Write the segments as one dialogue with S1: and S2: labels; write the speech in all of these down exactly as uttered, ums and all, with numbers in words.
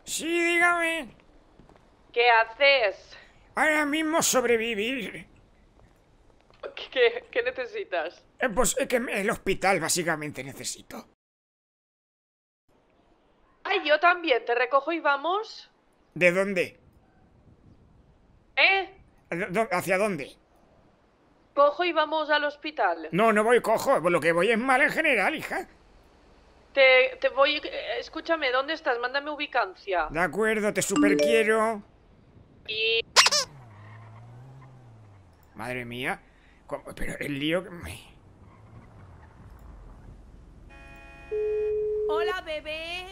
S1: Sí, dígame.
S2: ¿Qué haces?
S1: Ahora mismo sobrevivir.
S2: ¿Qué, qué necesitas?
S1: Eh, pues es que el hospital básicamente necesito.
S2: Ay, yo también. ¿Te recojo y vamos?
S1: ¿De dónde?
S2: ¿Eh?
S1: ¿Hacia dónde?
S2: Cojo y vamos al hospital.
S1: No, no voy cojo. Lo que voy es mal en general, hija.
S2: Te, te voy... Escúchame, ¿dónde estás? Mándame ubicancia.
S1: De acuerdo, te super quiero.
S2: Y...
S1: Madre mía. ¿Cómo? Pero el lío...
S2: Hola, bebé.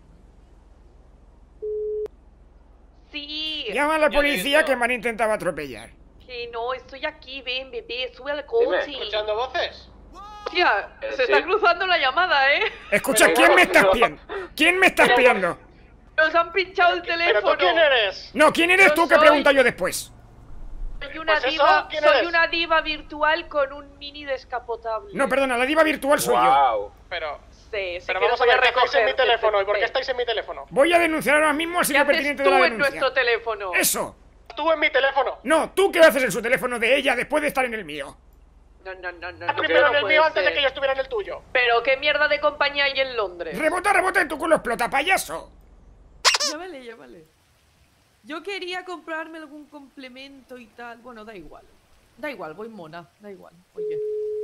S2: Sí.
S1: Llama a la policía que me han intentado atropellar.
S2: Que no, estoy aquí, ven, bebé, sube al coche.
S3: Dime, ¿escuchando voces?
S2: Hostia,
S3: Eh,
S2: se
S3: sí.
S2: está cruzando la llamada, ¿eh?
S1: Escucha,
S3: Pero
S1: ¿quién
S3: no,
S1: me está
S3: no.
S1: espiando? ¿Quién me está espiando?
S2: Nos han pinchado el
S3: ¿Pero
S2: teléfono.
S3: tú quién eres?
S1: No, ¿quién eres
S2: Yo
S1: tú que
S2: soy-
S1: pregunto yo después?
S2: Soy una
S3: Pues eso,
S2: diva,
S3: ¿quién
S2: soy
S3: eres?
S2: una diva virtual con un mini descapotable.
S1: No, perdona, la diva virtual soy yo.
S3: Wow. Pero,
S2: Sí, sí
S3: pero
S2: que
S3: vamos a
S2: voy
S3: ver, ¿qué estáis en mi
S2: recogerte,
S3: teléfono? ¿Y por qué
S2: Pepe.
S3: estáis en mi teléfono?
S1: Voy a denunciar ahora mismo al
S2: ¿Qué
S1: señor
S2: haces
S1: pertinente
S2: tú
S1: de la
S2: en
S1: denuncia.
S2: nuestro teléfono?
S1: Eso.
S3: Tú en mi teléfono.
S1: No, ¿tú qué haces en su teléfono de ella después de estar en el mío?
S2: No, no, no, no.
S3: Ah,
S2: no,
S3: primero
S2: no
S3: en el
S2: puede
S3: mío antes de
S2: ser.
S3: que yo estuviera en el tuyo.
S2: Pero qué mierda de compañía hay en Londres.
S1: Rebota, rebota en tu culo, explota, payaso.
S2: Ya vale, ya vale. Yo quería comprarme algún complemento y tal. Bueno, da igual. Da igual, voy mona. Da igual. Oye.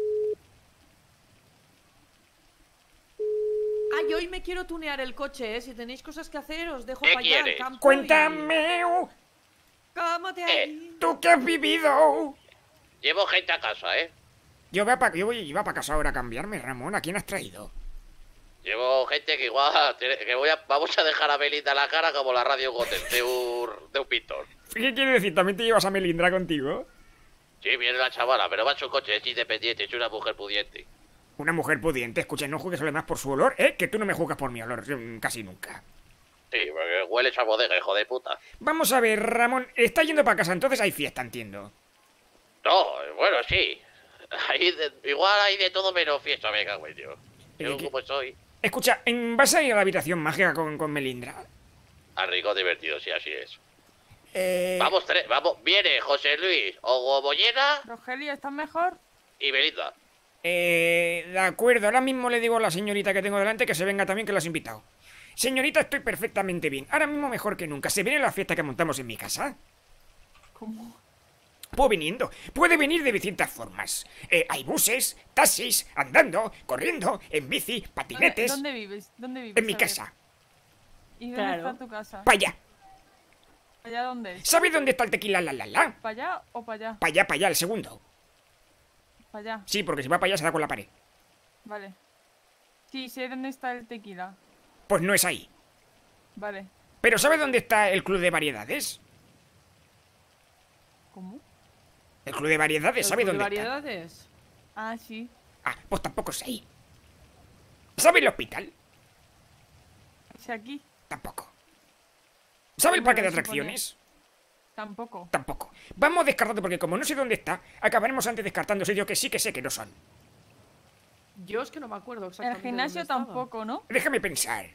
S2: Ay, hoy me quiero tunear el coche, ¿eh? Si tenéis cosas que hacer, os dejo
S4: ¿Qué
S2: para allá al
S4: quieres?
S2: campo.
S1: Cuéntame,
S2: y- ¿Cómo te
S4: Eh.
S2: hay?
S1: ¿tú qué has vivido?
S4: Llevo gente a casa, ¿eh?
S1: Yo, voy pa- yo voy, iba para casa ahora a cambiarme, Ramón. ¿A quién has traído?
S4: Llevo gente que igual... tiene- que voy a, vamos a dejar a Belinda la cara como la radio Goten de un, de un pintor.
S1: ¿Qué quiere decir? ¿También te llevas a Melindra contigo?
S4: Sí, viene la chavala, pero va en su coche, es independiente, es una mujer pudiente.
S1: Una mujer pudiente. Escucha, no juzgues además por su olor, ¿eh? Que tú no me juzgas por mi olor, mm, casi nunca.
S4: Sí, porque huele esa bodega, hijo de puta.
S1: Vamos a ver, Ramón. Está yendo para casa, entonces hay fiesta, entiendo.
S4: No, bueno, sí. Hay de- igual hay de todo menos fiesta, me cago en Dios. Yo
S1: Eh, ¿qué?
S4: como soy...
S1: Escucha, ¿en- ¿vas a ir a la habitación mágica con, con Melindra?
S4: A rico divertido, sí, así es.
S1: Eh...
S4: Vamos tres, vamos, viene José Luis, Ogobollena
S5: Rogelio, ¿estás mejor?
S4: y Belinda.
S1: Eh... De acuerdo, ahora mismo le digo a la señorita que tengo delante que se venga también, que la has invitado. Señorita, estoy perfectamente bien. Ahora mismo mejor que nunca. ¿Se viene la fiesta que montamos en mi casa?
S5: ¿Cómo?
S1: Puedo viniendo. Puede venir de distintas formas. Eh, hay buses, taxis, andando, corriendo, en bici, patinetes.
S5: ¿Dónde vives? ¿Dónde vives?
S1: En mi
S5: A ver.
S1: casa.
S5: ¿Y dónde
S2: Claro.
S5: está tu casa?
S1: Pa' allá.
S5: ¿Para allá dónde es?
S1: ¿Sabes dónde está el tequila la la la?
S5: ¿Para allá o para allá?
S1: Pa' allá, pa' allá, el segundo.
S5: Para allá.
S1: Sí, porque si va para allá se da con la pared.
S5: Vale. Sí, sé dónde está el tequila.
S1: Pues no es ahí.
S5: Vale.
S1: ¿Pero sabes dónde está el club de variedades?
S5: ¿Cómo?
S1: El club de variedades, ¿sabes
S2: ¿De
S1: dónde
S2: variedades?
S5: Ah, sí.
S1: está? Ah, pues tampoco es ahí. ¿Sabes el hospital?
S5: ¿Es aquí?
S1: Tampoco. ¿Sabes el parque de
S5: Pero supone-
S1: atracciones?
S5: Tampoco.
S1: Tampoco. Vamos descartando porque como no sé dónde está, acabaremos antes descartando sitios que sí que sé que no son.
S2: Yo es que no me acuerdo
S5: El
S2: exactamente.
S5: gimnasio
S2: dónde estaba.
S5: tampoco, ¿no?
S1: Déjame pensar.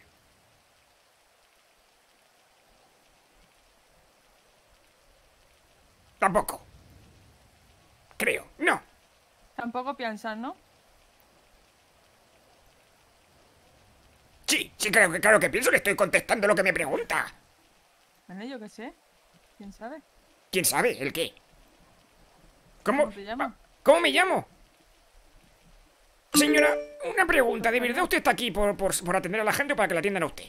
S1: Tampoco. Creo. No.
S5: Tampoco piensas, ¿no?
S1: Sí, sí, claro que, claro que pienso que estoy contestando lo que me pregunta.
S5: Bueno, yo qué sé. ¿Quién sabe?
S1: ¿Quién sabe? ¿El qué? ¿Cómo?
S5: ¿Cómo te llamas?
S1: ¿Cómo me llamo? Señora, una pregunta. ¿De verdad usted está aquí por, por, por atender a la gente o para que la atiendan a usted?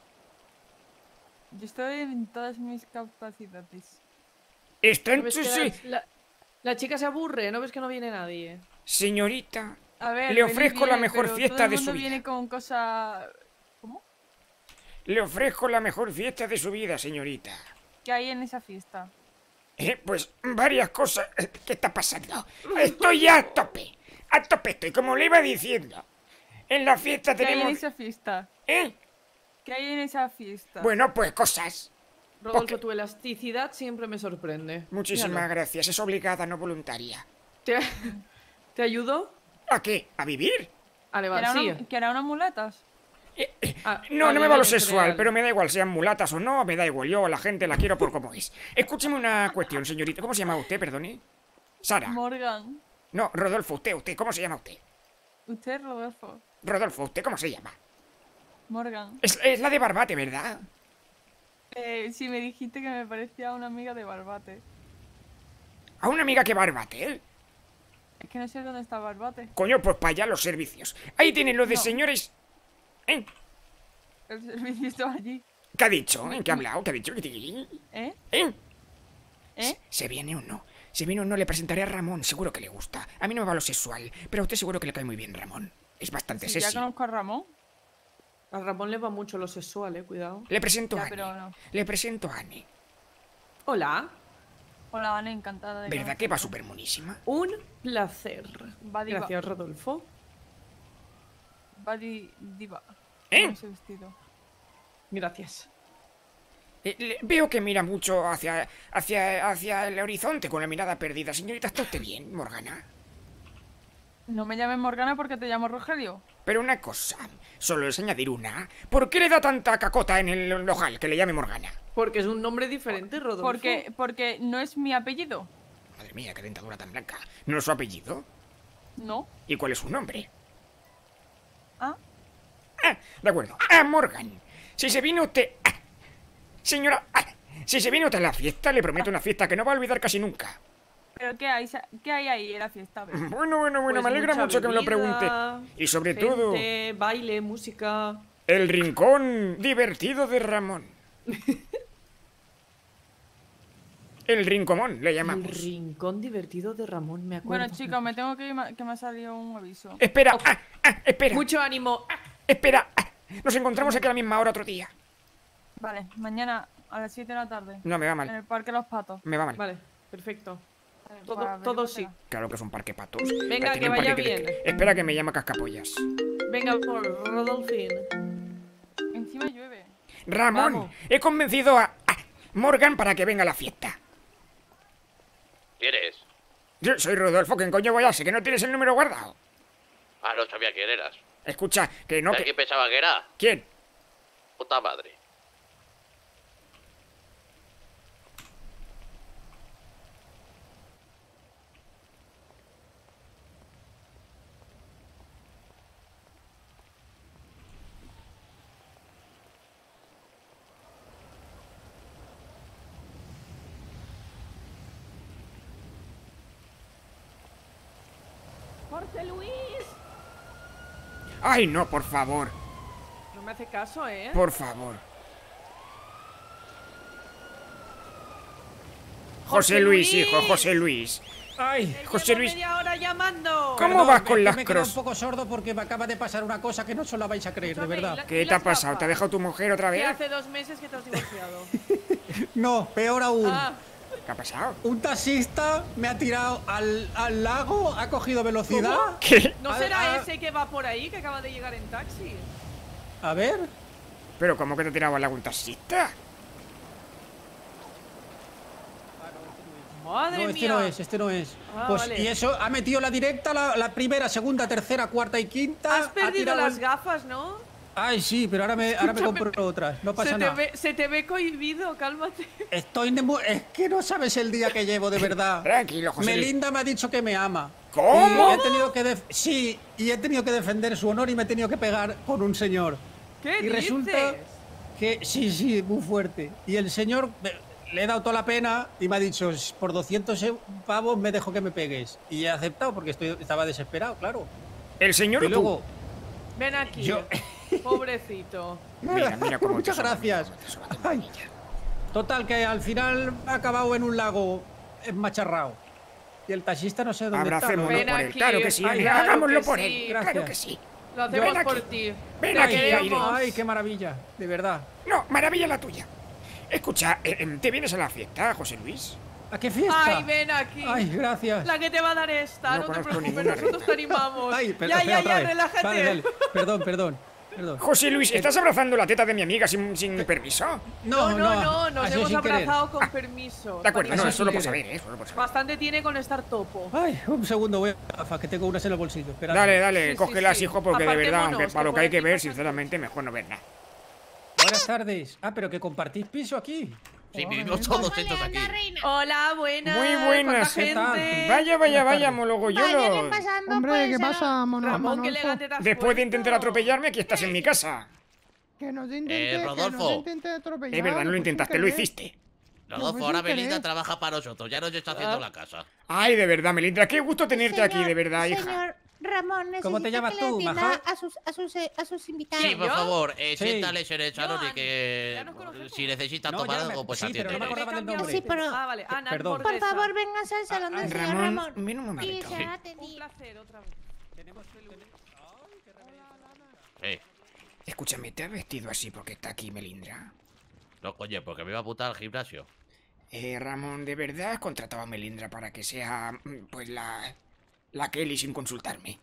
S5: Yo estoy en todas mis capacidades.
S1: Está
S2: ¿No
S1: en
S2: ves
S1: su...
S2: que
S1: sí.
S2: la, la- la chica se aburre? ¿No ves que no viene nadie?
S1: Señorita,
S5: A ver,
S1: Le
S5: venid
S1: ofrezco la
S5: bien,
S1: mejor
S5: pero
S1: fiesta
S5: todo el
S1: de su
S5: mundo
S1: vida.
S5: viene con cosas... ¿Cómo?
S1: le ofrezco la mejor fiesta de su vida, señorita.
S5: ¿Qué hay en esa fiesta?
S1: Eh, pues varias cosas. ¿Qué está pasando? Estoy ya a tope. A tope estoy, como le iba diciendo. En la fiesta
S5: ¿Qué hay en
S1: tenemos...
S5: esa fiesta?
S1: ¿Eh?
S5: ¿Qué hay en esa fiesta?
S1: Bueno, pues cosas.
S2: Rodolfo,
S1: qué?
S2: tu elasticidad siempre me sorprende.
S1: Muchísimas
S2: Míralo.
S1: gracias. Es obligada, no voluntaria.
S2: ¿Te, ¿Te ayudo?
S1: ¿A qué? ¿A vivir?
S2: Vale,
S5: ¿Que
S2: vale,
S5: era,
S2: sigue.
S5: una, que era unas muletas?
S1: Eh, eh,
S2: A-
S1: no,
S2: a
S1: no me va lo
S2: nivel en
S1: sexual,
S2: general.
S1: pero me da igual, sean mulatas o no, me da igual. Yo a la gente la quiero por como es. Escúcheme una cuestión, señorita. ¿Cómo se llama usted, perdone? Sara.
S5: Morgan.
S1: No, Rodolfo, usted, usted. ¿Cómo se llama usted?
S5: Usted, Rodolfo.
S1: Rodolfo, ¿usted cómo se llama?
S5: Morgan.
S1: Es, es la de Barbate, ¿verdad?
S5: Eh, sí, me dijiste que me parecía una amiga de Barbate.
S1: A una amiga que Barbate, ¿eh?
S5: Es que no sé dónde está Barbate.
S1: Coño, pues para allá los servicios. Ahí tienen los de
S5: No.
S1: señores... ¿Eh?
S5: El servicio está allí.
S1: ¿Qué ha dicho? ¿Eh? ¿Qué ha hablado? ¿Qué ha dicho? ¿Eh?
S5: ¿Eh? ¿Eh?
S1: ¿Se viene o no? Si viene o no, le presentaré a Ramón. Seguro que le gusta. A mí no me va lo sexual, pero a usted seguro que le cae muy bien Ramón. Es bastante
S5: Si ya
S1: sexy.
S5: conozco a Ramón.
S2: A Ramón le va mucho lo sexual, eh, cuidado.
S1: Le presento
S5: Ya,
S1: a Annie.
S5: pero no.
S1: Le presento a Annie.
S2: Hola,
S5: Hola, Ana, encantada de
S1: ¿Verdad que va
S5: conocerte.
S1: súper monísima?
S2: un placer.
S5: Va diva.
S2: Gracias, Rodolfo.
S5: Va di- diva.
S1: ¿Eh?
S5: Con ese vestido.
S2: Gracias.
S1: Eh, le- veo que mira mucho hacia, hacia, hacia el horizonte con la mirada perdida. Señorita, ¿está usted bien, Morgana?
S5: No me llames Morgana porque te llamo Rogelio.
S1: Pero una cosa, solo es añadir una. ¿Por qué le da tanta cacota en el ojal que le llame Morgana?
S2: Porque es un nombre diferente, Rodolfo.
S5: Porque, porque no es mi apellido.
S1: Madre mía, qué dentadura tan blanca. ¿No es su apellido?
S5: No.
S1: ¿Y cuál es su nombre?
S5: Ah,
S1: Ah, de acuerdo. Ah, Morgan. Si se viene usted... ah, señora... ah, si se viene usted a la fiesta, le prometo una fiesta que no va a olvidar casi nunca.
S5: pero ¿qué hay, sa- ¿qué hay ahí en la fiesta? A ver.
S1: Bueno, bueno, bueno,
S2: Pues
S1: me alegra
S2: mucha
S1: mucho que me lo
S2: bebida,
S1: pregunte. Y sobre
S2: gente,
S1: todo,
S2: baile, música.
S1: el rincón divertido de Ramón. El rincomón, le
S2: El
S1: llamamos.
S2: rincón divertido de Ramón, me acuerdo.
S5: Bueno, chicos, me tengo que ir, ma- que me ha salido un aviso.
S1: Espera, ah, ah, espera,
S2: Mucho ánimo. Ah,
S1: espera. ah, nos encontramos aquí a la misma hora otro día.
S5: Vale, mañana a las siete de la tarde.
S1: No, me va
S5: En
S1: mal.
S5: el Parque Los Patos.
S1: Me va mal.
S2: Vale, perfecto. Todo-
S5: Para ver
S2: todo
S5: qué
S2: sí.
S5: será.
S1: Claro que es un parque patos.
S2: Venga,
S1: Tiene
S2: que
S1: un parque
S2: vaya
S1: le-
S2: bien.
S1: Espera que me llama Cascapollas.
S2: Venga, por Rodolfín.
S5: Encima llueve.
S1: Ramón,
S2: Vamos.
S1: he convencido a, a Morgan para que venga a la fiesta.
S4: ¿Quién es?
S1: Yo soy Rodolfo, ¿quién coño voy a ser? ¿Que no tienes el número guardado?
S4: Ah, no sabía quién eras.
S1: Escucha, que no,
S4: ¿Sabes
S1: que...
S4: quién pensaba que era?
S1: ¿Quién?
S4: Puta madre.
S2: ¡Jorge Luis!
S1: Ay, no, por favor,
S2: No me hace caso, ¿eh?
S1: por favor. José
S2: José
S1: Luis,
S2: Luis.
S1: hijo, José Luis.
S6: Ay,
S2: Te
S1: José
S2: llevo
S1: Luis.
S2: media hora llamando.
S1: ¿Cómo
S6: perdón,
S1: vas
S6: es
S1: con
S6: que
S1: las
S6: me he quedado
S1: cross?
S6: un poco sordo porque me acaba de pasar una cosa que no se la vais a creer, de
S2: Escúchame,
S6: verdad.
S2: y la-
S1: ¿Qué
S2: y
S1: te ha
S2: las
S1: pasado? ¿Te ha
S2: gafas?
S1: dejado tu mujer otra
S2: Que
S1: vez?
S2: hace dos meses que te has divorciado.
S6: No, peor aún.
S2: Ah,
S1: ¿Qué ha pasado?
S6: Un taxista me ha tirado al, al lago, ha cogido velocidad.
S2: ¿Cómo?
S1: ¿Qué?
S2: ¿no
S6: A-
S2: será
S6: a-
S2: ese que va por ahí, que acaba de llegar en taxi?
S6: A ver.
S1: ¿Pero cómo que te tiraba la un taxista?
S2: ¡Madre
S6: No, este
S2: mía!
S6: no es, este no es.
S2: Ah,
S6: pues
S2: vale.
S6: y eso ha metido la directa, la, la primera, segunda, tercera, cuarta y quinta.
S2: Has
S6: ha
S2: perdido
S6: tirado
S2: las
S6: el-
S2: gafas, ¿no?
S6: Ay, sí, pero ahora me, ahora me
S2: Escúchame,
S6: compro otras. No pasa
S2: se, te
S6: nada.
S2: ve, se te ve cohibido, cálmate.
S6: Estoy de mu- Es que no sabes el día que llevo, de verdad.
S1: Tranquilo, José Luis.
S6: Melinda me ha dicho que me ama.
S1: ¿Cómo?
S6: Y he tenido que def- sí, y he tenido que defender su honor y me he tenido que pegar con un señor.
S2: ¿Qué
S6: Y
S2: dices?
S6: resulta que sí, sí, muy fuerte. Y el señor me- le he dado toda la pena y me ha dicho, por doscientos eu- pavos me dejo que me pegues. Y he aceptado porque estoy, estaba desesperado, claro.
S1: ¿El señor
S6: Y
S1: o tú?
S6: luego,
S2: Ven aquí.
S6: Yo-
S2: Pobrecito.
S1: Mira, mira cómo
S6: muchas
S1: te soba,
S6: gracias.
S1: cómo te soba, qué
S6: Ay.
S1: maravilla.
S6: Total, que al final ha acabado en un lago emacharrado. Y el taxista no sé dónde
S1: Abracémoslo
S2: Ven
S1: por él,
S2: aquí.
S1: claro que sí,
S2: Ay,
S1: Ani,
S2: claro
S1: hagámoslo
S2: que
S1: por
S2: sí.
S1: él,
S6: Gracias.
S1: claro que sí.
S2: Lo hacemos
S1: Ven aquí.
S2: por ti.
S1: Ven
S2: Te
S1: aquí,
S6: está.
S1: Aire.
S2: queremos.
S6: Ay, qué maravilla, de verdad.
S1: No, maravilla la tuya. Escucha, eh, eh, ¿te vienes a la fiesta, José Luis?
S6: ¿A qué fiesta?
S2: Ay, ven aquí.
S6: Ay, gracias.
S2: La que te va a dar esta,
S1: No
S2: no, te
S1: conozco
S2: preocupes,
S1: ninguna
S2: nosotros
S1: renta.
S2: te animamos.
S6: Ay, pero,
S2: ya,
S6: espera,
S2: ya,
S6: otra
S2: ya,
S6: vez.
S2: relájate.
S6: Vale, vale. Perdón, perdón. Perdón.
S1: José Luis, ¿estás abrazando la teta de mi amiga sin, sin permiso?
S2: No, no, no, nos
S6: así
S2: hemos
S6: sin querer.
S2: abrazado con permiso.
S1: De acuerdo,
S2: Vale,
S1: no,
S6: Eso
S1: solo
S6: sí
S1: por
S6: que-
S1: saber, ¿eh? Solo por saber.
S2: Bastante tiene con estar topo.
S6: Ay, un segundo, voy a gafas, que tengo unas en el bolsillo. Espera.
S1: Dale, dale,
S2: Sí, sí,
S1: cógelas,
S2: sí.
S1: hijo, porque de verdad,
S2: Apartémonos,
S1: aunque
S2: que
S1: para lo que
S2: por
S1: hay que
S2: aquí
S1: ver,
S2: pasan
S1: sinceramente, mejor no ver nada.
S6: Buenas tardes. Ah, pero que compartís piso aquí.
S4: Sí, vivimos todos estos aquí.
S2: Hola, buenas.
S1: Muy buenas,
S2: ¿cuánta
S6: ¿qué tal?
S2: gente?
S1: Vaya, vaya, vaya,
S6: tardes.
S1: mologoyolo.
S7: Hombre, ¿qué pasa, mono,
S2: Ramón, qué
S7: Manolfo?
S2: elegante te has
S1: Después de intentar
S2: puesto.
S1: atropellarme, aquí estás en mi casa.
S7: Que no te intenté,
S4: Eh,
S7: que no
S4: Rodolfo.
S7: te intenté atropellar.
S1: Es verdad, no lo
S7: fue sin
S1: intentaste, lo
S7: querer.
S1: hiciste.
S4: Rodolfo,
S7: No,
S4: ahora
S7: sin querer.
S4: Belinda trabaja para nosotros, ya nos está haciendo
S2: Ah.
S4: la casa.
S1: Ay, de verdad, Melindra, qué gusto tenerte aquí, de verdad, hija.
S8: Señor Ramón,
S6: ¿Cómo te
S8: necesito
S6: llamas
S8: que le
S6: tú,
S8: atienda
S6: maja?
S8: a sus, a sus, eh, a sus invitados.
S4: Sí, por
S2: ¿Yo?
S4: favor, eh,
S6: Sí.
S4: siéntales en el salón y
S2: Ana,
S4: que
S2: ya nos conocemos.
S4: si necesitan
S6: No,
S4: tomar
S6: ya me-
S4: algo, pues
S6: sí, pero no me
S4: atienden.
S6: acordaba del
S2: He cambiado
S6: nombre.
S8: Sí, pero-
S2: Ah, vale, Ana,
S6: Perdón.
S8: Por
S2: hamburguesa.
S8: favor, vénganse al salón del señor
S1: Ramón,
S8: Ramón.
S1: ven un
S8: Y
S1: momento.
S8: será
S2: Un
S8: atendido.
S2: placer, otra vez.
S4: Sí.
S1: Escúchame, ¿te has vestido así porque está aquí Melindra?
S4: No, coño, porque me iba a apuntar al gimnasio.
S1: Eh, Ramón, ¿de verdad has contratado a Melindra para que sea, mm, pues, la... la Kelly sin consultarme?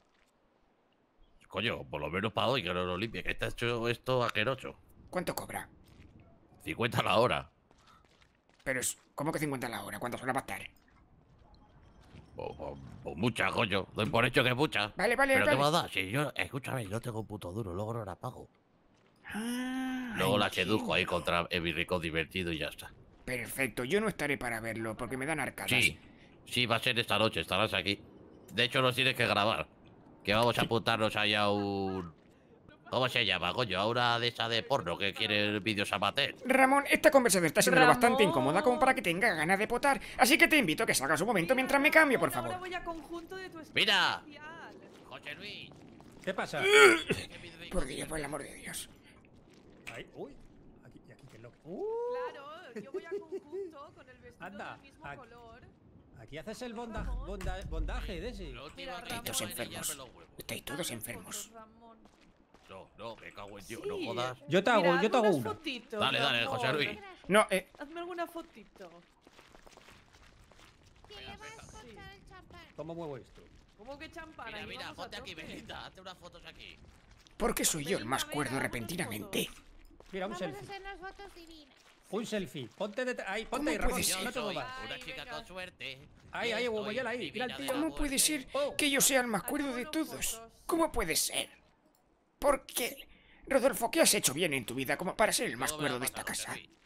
S4: Coño, por lo menos para hoy, que no lo limpie, que está hecho esto aqueroso.
S1: ¿Cuánto cobra?
S4: cincuenta la hora.
S1: Pero es... ¿Cómo que cincuenta la hora? ¿Cuántas horas va a estar?
S4: O, o- o mucha, coño. Doy por hecho que es mucha.
S1: Vale, vale,
S4: Pero
S1: vale.
S4: ¿qué más da? Si yo, escúchame, no tengo un puto duro, luego no la pago.
S1: Ah,
S4: Luego la
S1: entiendo.
S4: seduzco ahí contra mi rico divertido y ya está.
S1: Perfecto, yo no estaré para verlo porque me dan arcadas.
S4: Sí, sí, va a ser esta noche, estarás aquí. De hecho, nos tienes que grabar. Que vamos a apuntarnos ahí a un... ¿Cómo se llama, coño? A una de esas de porno que quiere vídeos amateur.
S1: Ramón, esta conversación está siendo bastante
S2: Ramón.
S1: incómoda como para que tenga ganas de potar. Así que te invito a que salgas un momento mientras me cambio, por
S2: Ahora
S1: favor.
S2: voy a conjunto de tu escuela
S4: Mira.
S2: especial.
S4: José Luis.
S6: ¿Qué pasa?
S1: Por Dios, por el amor de Dios.
S6: Ay, uy. Aquí, y aquí, ¿qué es lo que- Uh,
S2: Claro, yo voy a conjunto con el vestido
S6: Anda,
S2: del mismo
S6: aquí.
S2: color.
S6: aquí haces el bonda, bonda- bondaje de ese.
S4: Lo último
S2: Mira,
S4: que
S1: Estáis todos
S4: hice fue
S1: enfermos.
S4: enseñarme los huevos.
S1: Estáis todos enfermos.
S2: Ramón.
S4: No, no, me cago en Dios,
S2: Sí.
S4: no jodas.
S6: Yo te hago,
S2: Mira,
S6: yo te
S2: hazme
S6: hago
S2: unas
S6: una.
S2: fotitos,
S4: Dale, dale,
S2: Ramón.
S4: José Luis.
S1: No, eh,
S2: Hazme alguna fotito.
S8: ¿Quién le va a escuchar el champán?
S6: ¿Cómo muevo esto?
S2: ¿Cómo que champán?
S4: Mira,
S2: Ahí
S4: mira,
S2: vamos a
S4: ponte aquí,
S2: tope.
S4: Belinda, hazte unas fotos aquí.
S1: ¿por qué soy yo el más
S2: Belinda,
S1: cuerdo
S2: venga,
S1: repentinamente?
S6: Mira, un
S8: Vamos a
S6: selfie.
S8: hacernos fotos divinas.
S6: Un selfie. Ponte de ahí,
S1: ¿Cómo
S6: ponte ahí,
S1: puede
S6: Ramón.
S1: ser?
S6: No te
S4: Yo soy
S6: muevas.
S4: una
S2: Ay,
S4: chica
S2: venga.
S4: con suerte.
S6: Ahí, ahí,
S4: Estoy
S6: Boboyola, ahí. Mira el
S4: divina
S6: tío.
S4: de
S1: ¿Cómo
S4: la
S1: puede
S4: muerte.
S1: ser
S6: Oh.
S1: que yo sea el más cuerdo de
S2: Hagámonos
S1: todos?
S2: fotos.
S1: ¿Cómo puede ser? ¿Por qué? Rodolfo, ¿qué has hecho bien en tu vida como para ser el más
S4: Luego me la
S1: cuerdo de esta
S4: pasas, José
S1: casa?
S4: Luis.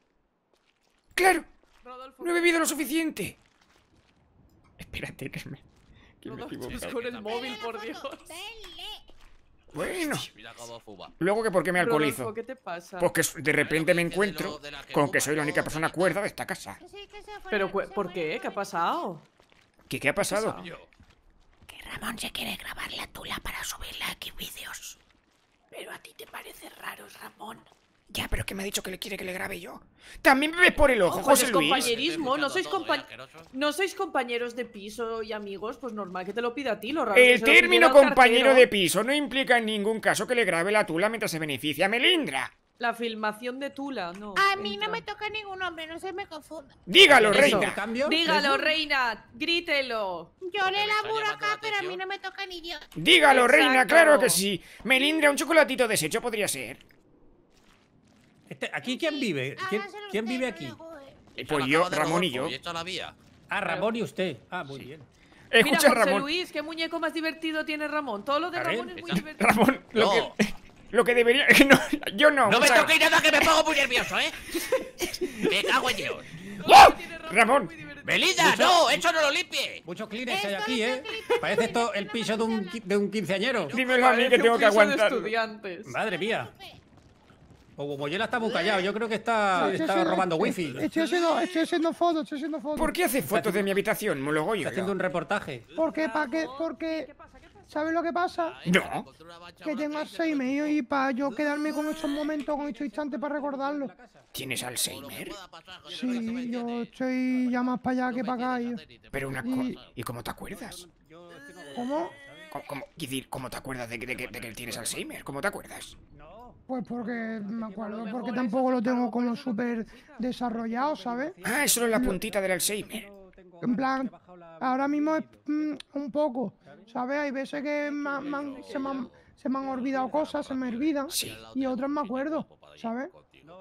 S1: ¡Claro!
S2: Rodolfo,
S1: No he bebido lo suficiente. Espérate, que me, que me he
S2: Rodolfo,
S1: equivocado.
S2: es con el móvil,
S8: Dale
S2: por
S8: la
S2: Dios.
S8: foto, dale.
S1: Bueno,
S4: Mira cómo fuma.
S1: luego que por qué me alcoholizo.
S2: Rodolfo, ¿qué te pasa?
S1: Pues que de repente me
S4: Bueno,
S1: encuentro
S4: de la que
S1: con
S4: fuma,
S1: que soy la única
S4: ¿no?
S1: persona cuerda de esta casa.
S8: Que sí, que se fue,
S2: Pero,
S8: que
S2: cu-
S8: se
S2: ¿por
S8: fue,
S2: qué?
S8: no
S2: ¿Qué ha
S8: fue.
S2: pasado?
S1: ¿Qué, qué ha pasado?
S2: pasado?
S4: Yo.
S1: Que Ramón se quiere grabar la tula para subirla a Xvideos. Pero a ti te parece raro, Ramón. Ya, pero es que me ha dicho que le quiere que le grabe yo. También me ves por el ojo,
S2: Oh, pues
S1: José
S2: es
S1: Luis.
S2: compañerismo, no sois,
S4: Todo, ¿eh,
S2: compa-
S4: asqueroso?
S2: no sois compañeros de piso y amigos, pues normal que te lo pida a ti, lo raro es
S1: El
S2: que se lo pidiera
S1: término
S2: al
S1: compañero
S2: cartero.
S1: de piso no implica en ningún caso que le grabe la tula mientras se beneficia a Melindra.
S2: La filmación de Tula, no.
S8: A mí no
S2: entra.
S8: me toca ningún hombre, no se me confunda.
S1: Dígalo,
S2: Eso.
S1: reina.
S6: ¿Cambio?
S2: Dígalo,
S6: ¿Eso?
S2: reina, grítelo.
S8: Yo
S4: Porque
S8: le
S4: me está
S8: laburo
S4: llamando la
S8: acá, pero a mí
S4: atención.
S8: no me toca ni Dios.
S1: Dígalo, reina,
S2: Exacto.
S1: claro que sí. Melindra, un chocolatito deshecho podría ser.
S6: Este- ¿Aquí quién vive? ¿Quién,
S8: Hágaselo
S6: quién
S8: usted,
S6: vive
S8: no
S6: aquí?
S8: le jode.
S4: Y
S1: Pues
S4: se
S1: yo,
S4: lo acaba de
S1: Ramón y
S4: Rodolfo,
S1: yo.
S4: Y esto la vía.
S6: Ah, Ramón y usted. Ah, muy bien.
S1: Escucha,
S2: Mira, José
S1: Ramón.
S2: Luis, qué muñeco más divertido tiene Ramón. Todo lo de
S6: A ver,
S2: Ramón es muy
S4: esa-
S2: divertido.
S1: Ramón, lo
S4: No.
S1: que, lo que debería... No, yo no.
S4: No
S1: o
S4: me
S1: sea-
S4: toquéis nada que me pongo muy nervioso, ¿eh? Me cago en Dios.
S1: ¡Oh!
S2: Tiene
S1: Ramón.
S2: muy divertido.
S4: ¡Belinda, no! ¡Eso no lo limpie!
S6: Muchos clines hay
S8: Esto
S6: aquí,
S8: no
S6: ¿eh?
S8: se utiliza
S6: Parece
S8: para
S6: esto el
S8: no
S6: piso de un, qui- de un quinceañero.
S1: Dímelo a mí
S2: Parece
S1: que
S2: un
S1: tengo que
S2: piso de
S1: aguantar.
S2: estudiantes.
S6: Madre mía. O Boboyola está muy callado. Yo creo que está,
S7: Estoy
S6: está
S7: haciendo-
S6: robando
S7: estoy-
S6: wifi.
S7: Estoy haciendo, estoy haciendo fotos, estoy haciendo fotos.
S1: ¿Por qué haces fotos de mi habitación, Mologoyo?
S6: Está haciendo un reportaje.
S7: ¿Por qué? ¿Para qué? Porque,
S2: ¿Qué pasa? ¿Qué pasa?
S7: ¿sabes lo que pasa?
S1: No.
S7: Que tengo Alzheimer y para yo quedarme con estos momentos, con estos instantes para recordarlo.
S1: ¿Tienes Alzheimer?
S7: Sí, yo estoy ya más para allá que para acá. yo.
S1: Pero una
S7: Y-
S1: cosa... ¿Y cómo te acuerdas?
S7: ¿Cómo?
S1: ¿Cómo, cómo- quiero decir, ¿cómo te acuerdas de, que- de que- de que tienes Alzheimer? ¿Cómo te acuerdas?
S7: Pues porque me acuerdo, porque tampoco lo tengo como súper desarrollado, ¿sabes?
S1: Ah, es solo la puntita del Alzheimer.
S7: En plan, ahora mismo es mm, un poco, ¿sabes? Hay veces que me han- me han- se, me han, se me han olvidado cosas, se me olvidan.
S1: Sí.
S7: Y otras me acuerdo, ¿sabes?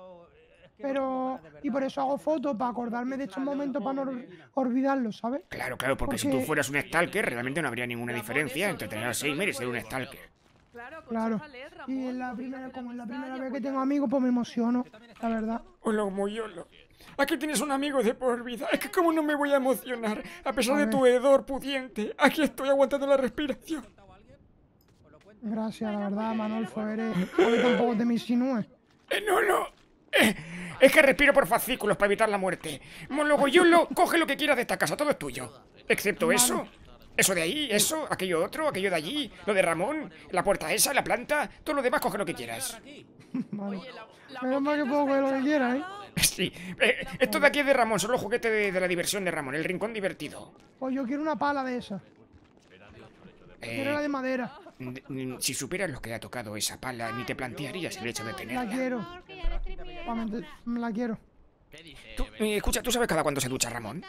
S7: Pero, y por eso hago fotos, para acordarme de estos momentos, para no ol- olvidarlos, ¿sabes?
S1: Claro, claro, porque, si tú
S7: Porque-
S1: fueras un stalker, realmente no habría ninguna diferencia entre tener a Seymour y ser un stalker.
S2: Claro,
S7: Claro.
S2: aconsejale, Ramón,
S7: Y en la
S2: porque
S7: primera,
S2: hace
S7: como es la
S2: amistad
S7: primera
S2: y
S7: vez que tengo
S2: apoyar.
S7: amigos, pues me emociono, la verdad.
S1: Hola, Moyolo. Aquí tienes un amigo de por vida. Es que cómo no me voy a emocionar. A pesar
S7: A
S1: de
S7: ver.
S1: tu hedor pudiente, aquí estoy aguantando la respiración.
S7: Gracias, la verdad, Manolfo, eres... Porque tampoco te me insinúes.
S1: Eh, no, no. Eh, es que respiro por fascículos para evitar la muerte. Monogoyolo, coge lo que quieras de esta casa, todo es tuyo. Excepto eso. Eso de ahí, eso, aquello otro, aquello de allí, lo de Ramón, la puerta esa, la planta, todo lo demás coge lo que quieras.
S7: Vale.
S2: Oye, la, la
S7: Menos mal que
S2: moqueta
S7: puedo
S2: está
S7: ver lo que quiera, ¿eh?
S2: exagerada.
S1: Sí, eh, esto de aquí es de Ramón, solo juguete de, de la diversión de Ramón, el rincón divertido.
S7: Pues yo quiero una pala de esa. Quiero la
S1: Eh,
S7: de madera.
S1: n- n- si supieras lo que ha tocado esa pala, ni te plantearías el hecho de
S7: La
S1: tenerla.
S7: quiero.
S8: Por favor, que ya le estoy pidiendo.
S7: Vamos, me la quiero.
S4: ¿Qué dice?
S1: Tú, eh, escucha, ¿tú sabes cada cuándo se ducha Ramón?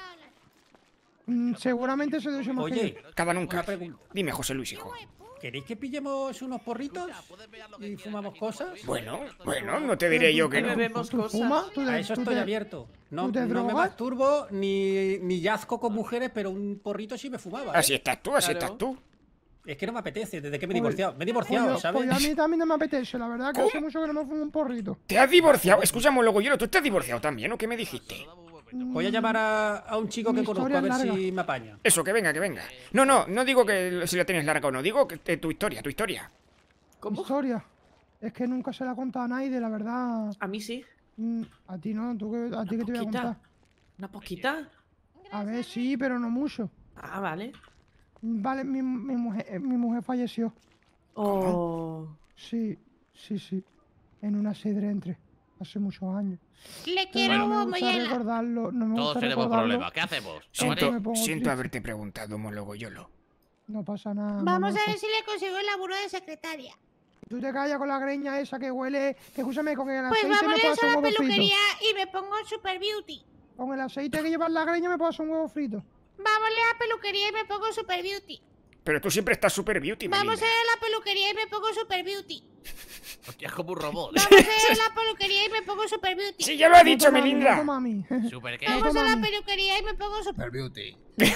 S7: Mm, seguramente se ducha más que
S6: Oye,
S7: yo.
S1: Cada nunca.
S6: una pregunta.
S1: Dime, José Luis, hijo.
S6: ¿Queréis que pillemos unos porritos y fumamos cosas?
S1: Bueno, bueno, no te diré yo que
S2: Que
S1: no.
S2: bebemos
S7: ¿Tú
S2: cosas.
S7: fumas? ¿Tú
S6: A
S7: te-
S6: eso
S7: tú
S6: estoy
S7: te-
S6: abierto. No,
S7: tú te
S6: no me
S7: drogas?
S6: masturbo ni, ni yazco con mujeres, pero un porrito sí me fumaba. ¿eh?
S1: Así estás tú, así
S2: Claro.
S1: estás tú.
S6: Es que no me apetece, desde que me he
S7: Pues-
S6: divorciado. Me he
S7: Pues,
S6: divorciado,
S7: yo-
S6: ¿sabes?
S7: pues a mí también no me apetece, la verdad, que
S1: ¿Cómo?
S7: hace mucho que no me fumo un porrito.
S1: ¿Te has divorciado? Escuchamos luego, yo, ¿tú estás divorciado también o qué me dijiste?
S6: Voy a llamar a, a un chico que
S7: Mi
S6: conozco
S7: historia
S6: a ver
S7: es larga.
S6: si me apaña.
S1: Eso, que venga, que venga. No, no, no digo que si la tienes larga o no, digo que eh, tu historia, tu historia.
S2: ¿Cómo?
S7: Historia. Es que nunca se la he contado a nadie, la verdad.
S2: A mí sí.
S7: Mm, A ti no, ¿tú que- a ti que te voy a
S2: poquita.
S7: contar.
S2: ¿Una poquita?
S7: A ver, sí, pero no mucho.
S2: Ah, vale.
S7: Vale, mi, mi mujer, eh, mi mujer falleció.
S2: Oh.
S7: Sí, sí, sí. En un accidente. Hace muchos años.
S8: Le
S7: Pero
S8: quiero
S7: no me
S8: un
S7: gusta
S8: mollera.
S7: recordarlo. No me
S4: Todos
S7: gusta
S4: tenemos
S7: recordarlo.
S4: problemas. ¿Qué hacemos?
S7: Siento-
S1: Siento,
S7: me pongo
S1: siento
S7: triste.
S1: haberte preguntado, homólogo Yolo.
S7: No pasa nada.
S8: Vamos a
S7: Manolfo.
S8: ver si le consigo el laburo de secretaria.
S7: Tú te callas con la greña esa que huele. Que escúchame, con el
S8: Pues
S7: aceite me
S8: vámonos
S7: puedo
S8: a
S7: hacer un
S8: la
S7: huevo frito.
S8: peluquería y me pongo Super Beauty.
S7: Con el aceite que lleva en la greña me puedo hacer un huevo frito.
S8: Vamos a la peluquería y me pongo Super Beauty.
S1: Pero tú siempre estás super beauty,
S8: Vamos
S1: Melinda.
S8: a ir a la peluquería y me pongo Super Beauty.
S4: Hostia, es como un robot.
S8: Vamos a ir a la peluquería y me pongo Super Beauty.
S1: Sí, ya lo ha dicho,
S7: No, mami,
S1: Melinda.
S7: no, mami.
S4: ¿Super qué?
S8: Vamos a la
S7: mami.
S8: peluquería y me pongo Super
S6: Beauty.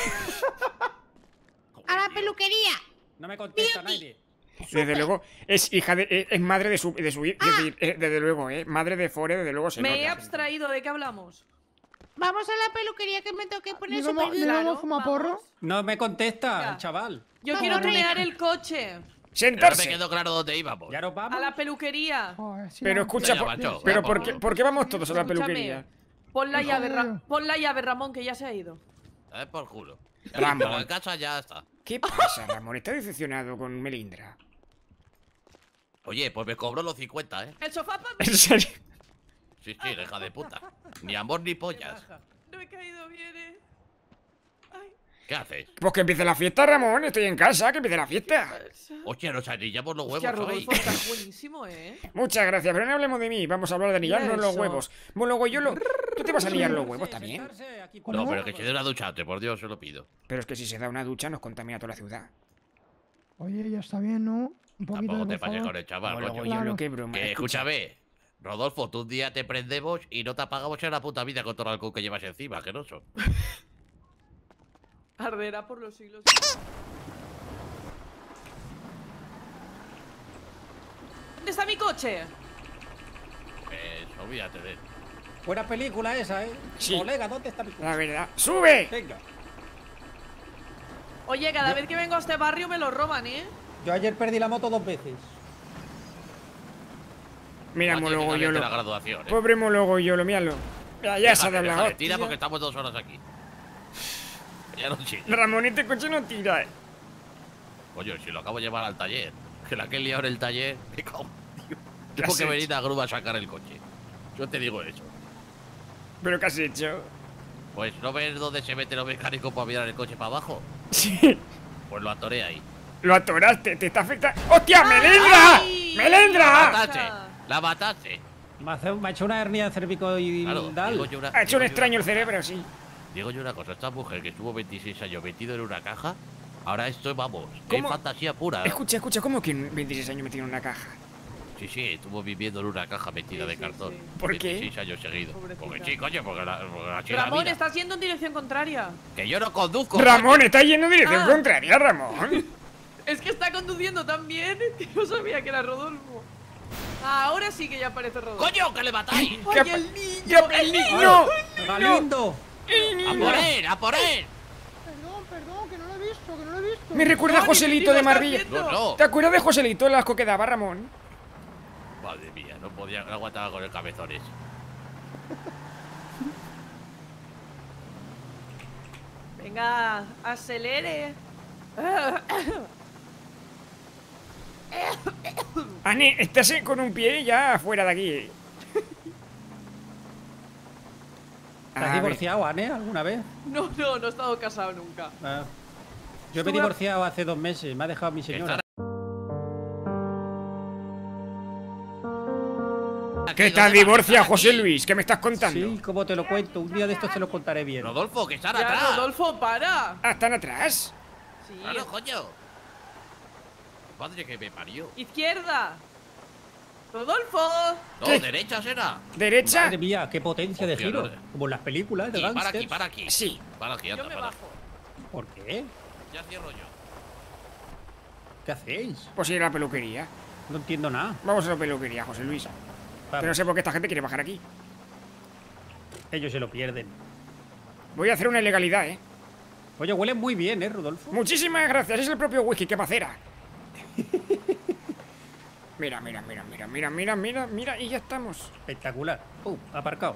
S8: A la peluquería.
S6: No me contesta nadie.
S1: Desde luego, es hija de. Es, es madre de su. De su es decir, eh, desde luego, ¿eh? Madre de Fore, desde luego se
S2: Me he
S1: nota.
S2: abstraído. ¿De qué hablamos?
S8: Vamos a la peluquería que me toque poner
S7: ¿Le
S8: Super
S7: vamos,
S8: Beauty.
S7: ¿le vamos
S2: Claro,
S7: a fumar
S2: vamos.
S7: porro?
S6: No me contesta
S2: Venga.
S6: el chaval.
S2: Yo
S8: Vamos,
S2: quiero
S8: venga.
S2: tunear el coche.
S4: Pero no me
S1: Sentarse.
S4: quedó claro dónde íbamos.
S6: ¿Ya nos vamos?
S2: A la peluquería.
S7: Joder, sí,
S1: Pero
S7: la-
S1: escucha,
S4: Ya,
S1: por-
S4: macho,
S1: pero
S4: ya,
S1: ¿por
S4: por
S1: qué,
S4: favor.
S1: por qué vamos todos a la
S2: Escúchame,
S1: peluquería?
S2: Pon la llave, Ra-
S7: Joder.
S2: pon la llave, Ramón, que ya se ha ido.
S4: A ver, por culo.
S1: Ramón.
S4: Pero en casa ya está.
S1: ¿Qué pasa, Ramón? ¿Estás decepcionado con Melindra?
S4: Oye, pues me cobró los cincuenta, ¿eh?
S2: El sofá para mí.
S1: ¿En serio?
S4: Sí, sí, hija de puta. Ni amor ni pollas.
S2: No he caído bien, eh. Ay,
S4: ¿Qué haces?
S1: Pues que empiece la fiesta, Ramón. Estoy en casa, que empiece la fiesta.
S4: Hostia, nos anillamos los
S2: hostia,
S4: huevos hoy.
S2: Rodolfo, estás buenísimo, eh.
S1: Muchas gracias, pero no hablemos de mí. Vamos a hablar de anillarnos los
S2: Eso.
S1: huevos. Bueno, luego yo lo. ¿Tú te vas a anillar los huevos también?
S6: Sentarse aquí
S7: ¿Cómo?
S4: No, pero que se dé una ducha antes, por Dios, se lo pido.
S1: Pero es que si se da una ducha nos contamina toda la ciudad.
S7: Oye, ya está bien, ¿no? Un poquito
S4: Tampoco
S7: de
S4: te
S7: por
S4: pases
S7: favor.
S4: con el chaval,
S1: Luego
S4: coño.
S1: yo lo
S7: Claro.
S1: que broma.
S4: Que
S1: Escucha.
S4: escúchame, Rodolfo, tú un día te prendemos y no te apagamos en la puta vida con todo el alcohol que llevas encima, que no son.
S2: Arderá por los siglos. ¿Dónde está mi coche?
S4: Pues olvídate de él.
S6: Buena película esa, ¿eh?
S1: Sí.
S6: Colega, ¿dónde está mi
S1: La
S6: coche?
S1: verdad. ¡Sube!
S6: Venga.
S2: Oye, cada vez que vengo a este barrio me lo roban, ¿eh?
S6: Yo ayer perdí la moto dos veces.
S1: Mira,
S4: Oye, que
S1: Mologo
S4: cambiaste
S1: Yolo.
S4: la graduación, ¿eh?
S1: Pobre Mologo Yolo, míralo. Ya, ya se ha dado
S4: Déjale,
S1: la
S4: déjale,
S1: hostia.
S4: tira porque estamos dos horas aquí. Ya no sigue.
S1: Ramón, este coche no tira, eh.
S4: Coño, si lo acabo de llevar al taller. Que la que he liado en el taller. Me cago, tío.
S1: ¿Qué
S4: Tengo
S1: has
S4: que venir
S1: hecho?
S4: a grúa a sacar el coche. Yo te digo eso.
S1: ¿Pero qué has hecho?
S4: Pues no ves dónde se mete los mecánicos para mirar el coche para abajo.
S1: Sí.
S4: Pues lo atoré ahí.
S1: Lo atoraste, te está afectando. ¡Hostia, Melindra!
S2: ¡Ay!
S4: ¡La
S1: ¡Melindra!
S4: mataste! ¡La mataste!
S6: Me, hace- me ha hecho una hernia cervicoidal.
S4: Claro, digo yo una,
S1: Ha hecho un
S4: digo yo-
S1: extraño el cerebro, sí.
S4: Digo yo una cosa, esta mujer que estuvo veintiséis años metido en una caja, Ahora esto, vamos,
S1: ¿Cómo?
S4: es fantasía pura.
S1: Escucha, escucha, ¿cómo que en veintiséis años metido en una caja?
S4: Sí, sí, estuvo viviendo en una caja metida
S2: Sí,
S4: de
S2: sí,
S4: cartón.
S2: sí.
S1: ¿Por qué?
S4: veintiséis años seguidos.
S2: Pobrecita.
S4: Porque sí, coño, porque la, porque así es la
S2: Ramón,
S4: vida.
S2: estás yendo en dirección contraria.
S4: Que yo no conduzco.
S1: Ramón, está yendo en dirección
S2: Ah.
S1: contraria, Ramón.
S2: Es que está conduciendo tan bien que no sabía que era Rodolfo. Ah, ahora sí que ya parece Rodolfo.
S4: ¡Coño, que le matáis!
S1: ¿Qué
S2: ¡Ay,
S1: pa-
S2: el niño!
S1: ¿Qué pa-
S2: ¡El niño!
S1: ¡No!
S6: ¡Galindo!
S4: ¡A por él, a por él!
S7: Perdón, perdón, que no lo he visto, que no lo he visto.
S1: Me recuerda a
S2: No,
S1: Joselito
S2: ni- ni lo
S1: de
S2: estás
S1: Marbella.
S2: viendo.
S4: No, no.
S1: ¿Te acuerdas de Joselito, el asco que daba, Ramón?
S4: Madre mía, no podía, no aguantaba con el cabezón ese.
S2: Venga, acelere.
S1: Ane, estás eh, con un pie ya fuera de aquí.
S6: ¿Te
S1: A
S6: has
S1: ver.
S6: divorciado, Anne, alguna vez?
S2: No, no, no he estado casado nunca.
S6: Ah. Yo me he
S2: Estuve-
S6: divorciado hace dos meses, me ha dejado mi señora.
S1: ¿Qué tal divorcia, José Luis? ¿Qué me estás contando?
S6: Sí, ¿cómo te lo cuento? Un día de estos te lo contaré bien.
S4: Rodolfo, que están
S2: Ya,
S4: atrás.
S2: Rodolfo, para.
S1: Ah, ¿están atrás?
S2: Sí.
S4: Claro, coño. Padre que me parió.
S2: Izquierda. Rodolfo.
S4: No,
S1: ¿Qué?
S4: derecha será.
S1: ¿Derecha?
S6: Madre mía, qué potencia de
S4: Hostia,
S6: giro.
S4: no.
S6: Como en las películas de
S4: Aquí, para
S6: gangsters.
S4: aquí, para aquí.
S1: Sí.
S4: Para aquí,
S2: Yo
S4: anda,
S2: me
S4: para.
S2: bajo.
S6: ¿Por qué?
S4: Ya cierro yo.
S6: ¿Qué hacéis?
S1: Pues ir a la peluquería.
S6: No entiendo nada.
S1: Vamos a la peluquería, José Luis.
S6: Vamos,
S1: Pero no sé por qué esta gente quiere bajar aquí.
S6: ellos se lo pierden.
S1: Voy a hacer una ilegalidad, ¿eh?
S6: Oye, huele muy bien, ¿eh, Rodolfo?
S1: Muchísimas gracias, es el propio whisky, qué macera. Mira, mira, mira, mira, mira, mira, mira, mira, y ya estamos.
S6: Espectacular. Uh, aparcado.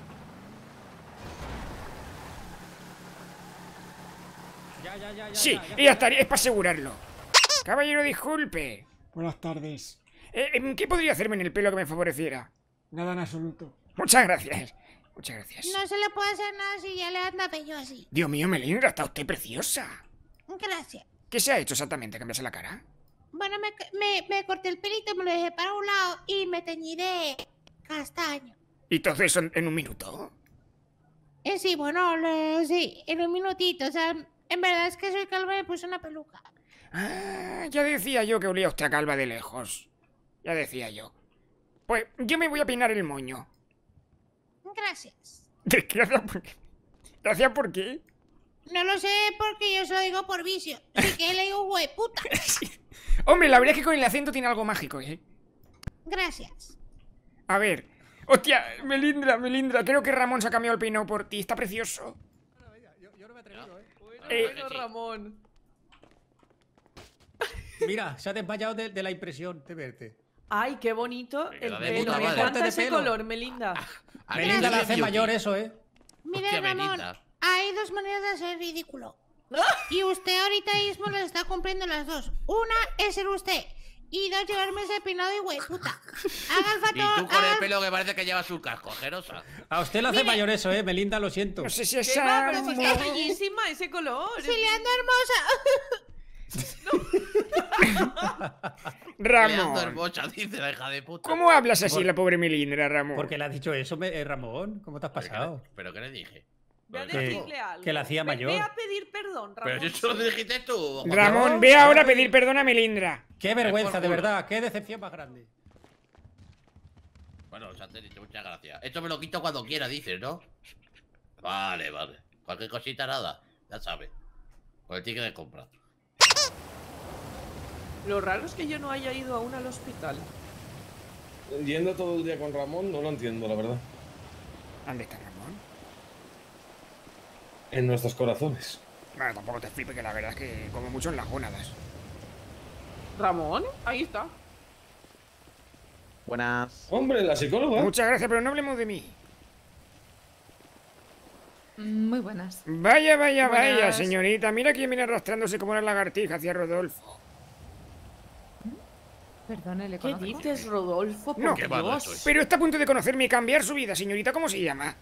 S6: Ya, ya, ya, ya.
S1: Sí,
S6: ya,
S1: y ya estaría, es para asegurarlo. Caballero, disculpe.
S9: Buenas tardes.
S1: Eh, em, ¿Qué podría hacerme en el pelo que me favoreciera?
S9: Nada en absoluto.
S1: Muchas gracias. Muchas gracias.
S8: No se le puede hacer nada si ya le anda bello así.
S1: Dios mío, Melindra, está usted preciosa.
S8: Gracias.
S1: ¿Qué se ha hecho exactamente? ¿Cambiarse la cara?
S8: Bueno, me, me, me corté el pelito, me lo dejé para un lado y me teñí de castaño.
S1: ¿Y todo eso en, en un minuto?
S8: Eh, sí, bueno, lo- sí, en un minutito. O sea, en verdad es que soy calva y me puse una peluca.
S1: Ah, ya decía yo que olía usted a calva de lejos. Ya decía yo. Pues yo me voy a peinar el moño.
S8: Gracias.
S1: Gracias por qué. Gracias por qué.
S8: No lo sé porque yo se lo digo por vicio. Así que le digo, güey, puta.
S1: Hombre, la verdad es que con el acento tiene algo mágico, ¿eh?
S8: Gracias.
S1: A ver. Hostia, Melindra, Melindra, creo que Ramón se ha cambiado el peinado por ti. Está precioso.
S6: Yo no me he atrevido, ¿eh?
S2: Bueno,
S1: Eh,
S2: bueno, Ramón.
S6: Mira, se ha desmayado de, de la impresión de verte.
S2: Ay, qué bonito
S4: Me
S2: el
S4: queda de
S2: pelo.
S4: puta
S2: Me
S4: madre.
S2: encanta
S6: Corte de
S2: ese
S6: pelo.
S2: color, Melinda.
S4: A
S6: Melinda
S4: mí
S6: la
S4: me
S6: hace
S4: dio
S6: mayor
S4: aquí.
S6: eso, ¿eh?
S8: Mire,
S4: Hostia,
S8: Ramón,
S4: Belinda.
S8: hay dos maneras de hacer ridículo. Y usted ahorita mismo le está cumpliendo las dos. Una es ser usted. Y dos, llevarme ese peinado de güey, puta. Haga el
S4: Y
S8: fato.
S4: tú con
S8: haga
S4: el
S8: el-
S4: pelo que parece que llevas un casco, ojerosa.
S6: A usted le hace mayor eso, ¿eh? Melinda, lo siento.
S1: No sé si es
S2: ¿Qué va? Pero si está
S1: amor.
S2: bellísima ese color.
S8: Si le ando hermosa.
S4: Leandro
S1: Ramón.
S4: hermosa, dice la hija de puta.
S1: ¿Cómo hablas así
S6: Por-
S1: la pobre Melindra, Ramón?
S6: ¿Por qué le has dicho eso, me- eh, Ramón? ¿Cómo te has
S4: ¿Pero qué le-
S6: pasado?
S4: ¿Pero qué le dije?
S2: Ve a
S4: ¿Pero qué
S2: decirle
S4: dijo?
S2: algo.
S6: que la hacía
S2: Ve-
S6: mayor.
S2: Ve a pedir perdón, Ramón.
S4: Pero si eso lo dijiste tú. Juan
S1: Ramón,
S4: Pablo.
S1: ve ahora a pedir perdón a Melindra.
S6: Qué vergüenza,
S4: por
S6: de
S4: culo.
S6: verdad. Qué decepción más grande.
S4: Bueno, os han dicho muchas gracias. Esto me lo quito cuando quiera, dices, ¿no? Vale, vale. Cualquier cosita, nada. Ya sabes. Con el ticket de compra.
S2: Lo raro es que yo no haya ido aún al hospital.
S10: Yendo todo el día con Ramón, no lo entiendo, la verdad.
S1: ¿Dónde está Ramón?
S10: En nuestros corazones.
S1: Bueno, tampoco te flipes, que la verdad es que como mucho en las gónadas.
S2: ¿Ramón? Ahí está.
S11: Buenas.
S10: Hombre, la psicóloga.
S1: Muchas gracias, pero no hablemos de mí.
S5: Muy buenas.
S1: Vaya, vaya, vaya,
S2: Buenas.
S1: señorita. Mira quién viene arrastrándose como una lagartija hacia Rodolfo.
S5: Perdone, ¿le
S2: ¿Qué
S5: conozco?
S2: dices, Rodolfo? Por
S1: No.
S4: Qué malo
S2: Dios.
S4: soy.
S1: Pero está a punto de conocerme y cambiar su vida, señorita. ¿Cómo se llama?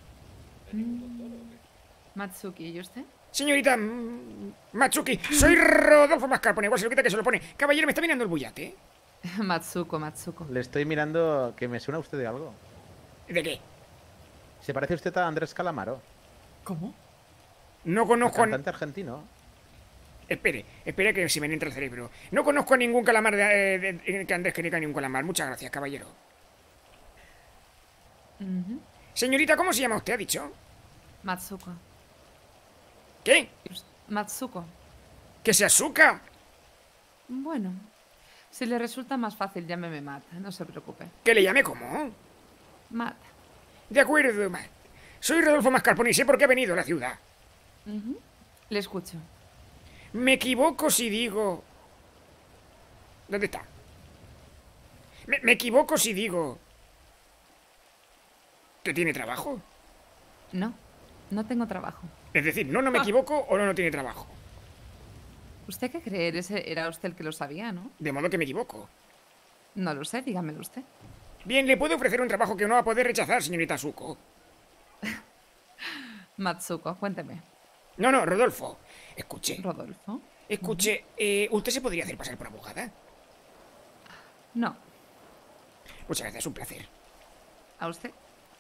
S5: Matsuki, ¿y usted?
S1: Señorita mm, Matsuki, soy Rodolfo Mascarpone. Igual se lo quita que se lo pone. Caballero, ¿me está mirando el bullate?
S5: Matsuko, Matsuko.
S11: Le estoy mirando que me suena usted de algo.
S1: ¿De qué?
S11: ¿Se parece usted a Andrés Calamaro?
S2: ¿Cómo?
S1: No
S11: El
S1: conozco a...
S11: cantante argentino.
S1: Espere, espere que se me entra el cerebro. No conozco a ningún calamar de, de, de, de Andrés que diga ningún calamar. Muchas gracias, caballero.
S2: Ujú.
S1: Señorita, ¿cómo se llama usted, ha dicho?
S2: Matsuko.
S1: ¿Qué?
S2: Matsuko.
S1: ¿Que se azuca?
S2: Bueno, si le resulta más fácil, llámeme Matt, no se preocupe.
S1: ¿Que le llame cómo?
S2: Matt.
S1: De acuerdo, Matt. Soy Rodolfo Mascarpone y sé por qué he venido a la ciudad.
S2: Ujú. Le escucho.
S1: Me equivoco si digo... ¿Dónde está? Me, me equivoco si digo... ¿Que tiene trabajo?
S2: No, no tengo trabajo.
S1: Es decir, no, no me equivoco o no, no tiene trabajo.
S2: ¿Usted qué cree? Ese era usted el que lo sabía, ¿no?
S1: De modo que me equivoco.
S2: No lo sé, dígamelo usted.
S1: Bien, le puedo ofrecer un trabajo que no va a poder rechazar, señorita Zuko.
S2: Matsuko, cuénteme.
S1: No, no, Rodolfo. Escuche.
S2: ¿Rodolfo?
S1: Escuche, eh, ¿usted se podría hacer pasar por abogada?
S2: No.
S1: Muchas gracias, un placer.
S2: ¿A usted?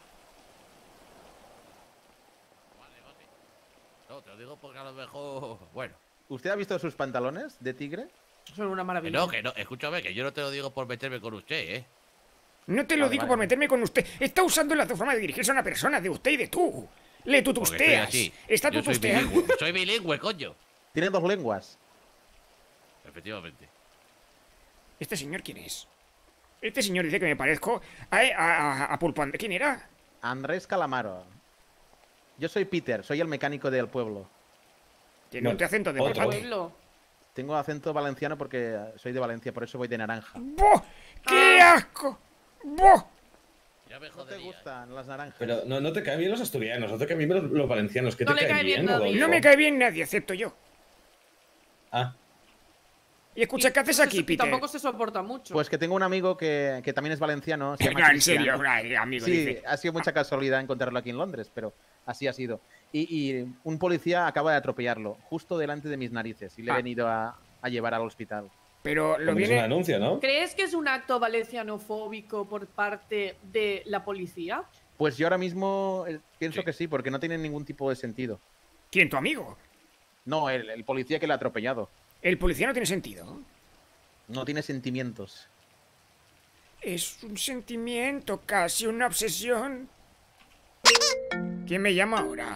S4: No, te lo digo porque a lo mejor... Bueno.
S11: ¿Usted ha visto sus pantalones de tigre?
S2: Son una
S4: Que
S2: maravilla.
S4: no, que no, escúchame, que yo no te lo digo por meterme con usted, ¿eh?
S1: No te lo
S11: Vale,
S1: digo
S11: vale.
S1: por meterme con usted. Está usando las dos formas de dirigirse a una persona, de usted y de tú. Le
S4: Porque estoy
S1: tutusteas.
S4: así.
S1: Está
S4: Yo soy
S1: tutusteando.
S4: bilingüe, soy bilingüe, coño.
S11: Tiene dos lenguas.
S4: Efectivamente.
S1: ¿Este señor quién es? Este señor dice que me parezco a, a, a, a Pulpo And- ¿Quién era?
S11: Andrés Calamaro. Yo soy Peter, soy el mecánico del pueblo.
S1: Tiene
S10: Bueno,
S1: un acento de
S10: otro.
S1: bastante.
S2: Pueblo.
S11: Tengo acento valenciano porque soy de Valencia, por eso voy de naranja.
S1: ¡Boh! ¡Qué asco! ¡Boh!
S4: Ya me
S11: ¿No te
S4: jodería.
S11: gustan las naranjas?
S10: Pero no, no te caen bien los asturianos, no te caen bien los, los valencianos. ¿Qué
S2: No
S10: te
S2: le
S10: cae
S2: cae bien
S10: bien,
S2: nadie.
S10: Rodolfo?
S1: No me cae bien nadie, excepto yo.
S10: Ah,
S1: Y escucha, ¿qué haces
S2: Pues
S1: aquí,
S2: eso, y
S1: Peter?
S2: tampoco se soporta mucho.
S11: Pues que tengo un amigo que, que también es valenciano. Se llama
S1: No, en
S11: Cristian.
S1: serio, ay, amigo,
S11: Sí,
S1: dice.
S11: ha sido mucha casualidad encontrarlo aquí en Londres, pero así ha sido. Y, y un policía acaba de atropellarlo, justo delante de mis narices, y le he
S1: Ah.
S11: venido a, a llevar al hospital.
S1: Pero lo
S10: como es un
S1: viene...
S10: anuncio, ¿no?
S2: ¿Crees que es un acto valencianofóbico por parte de la policía?
S11: Pues yo ahora mismo eh, pienso que sí, porque no tiene ningún tipo de sentido.
S1: ¿Quién, tu amigo?
S11: No, el, el policía que le ha atropellado.
S1: El policía no tiene sentido.
S11: No tiene sentimientos.
S1: Es un sentimiento, casi una obsesión. ¿Quién me llama ahora?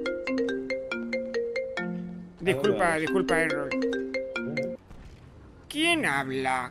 S1: Disculpa,
S10: vamos.
S1: disculpa, Errol. ¿Quién habla?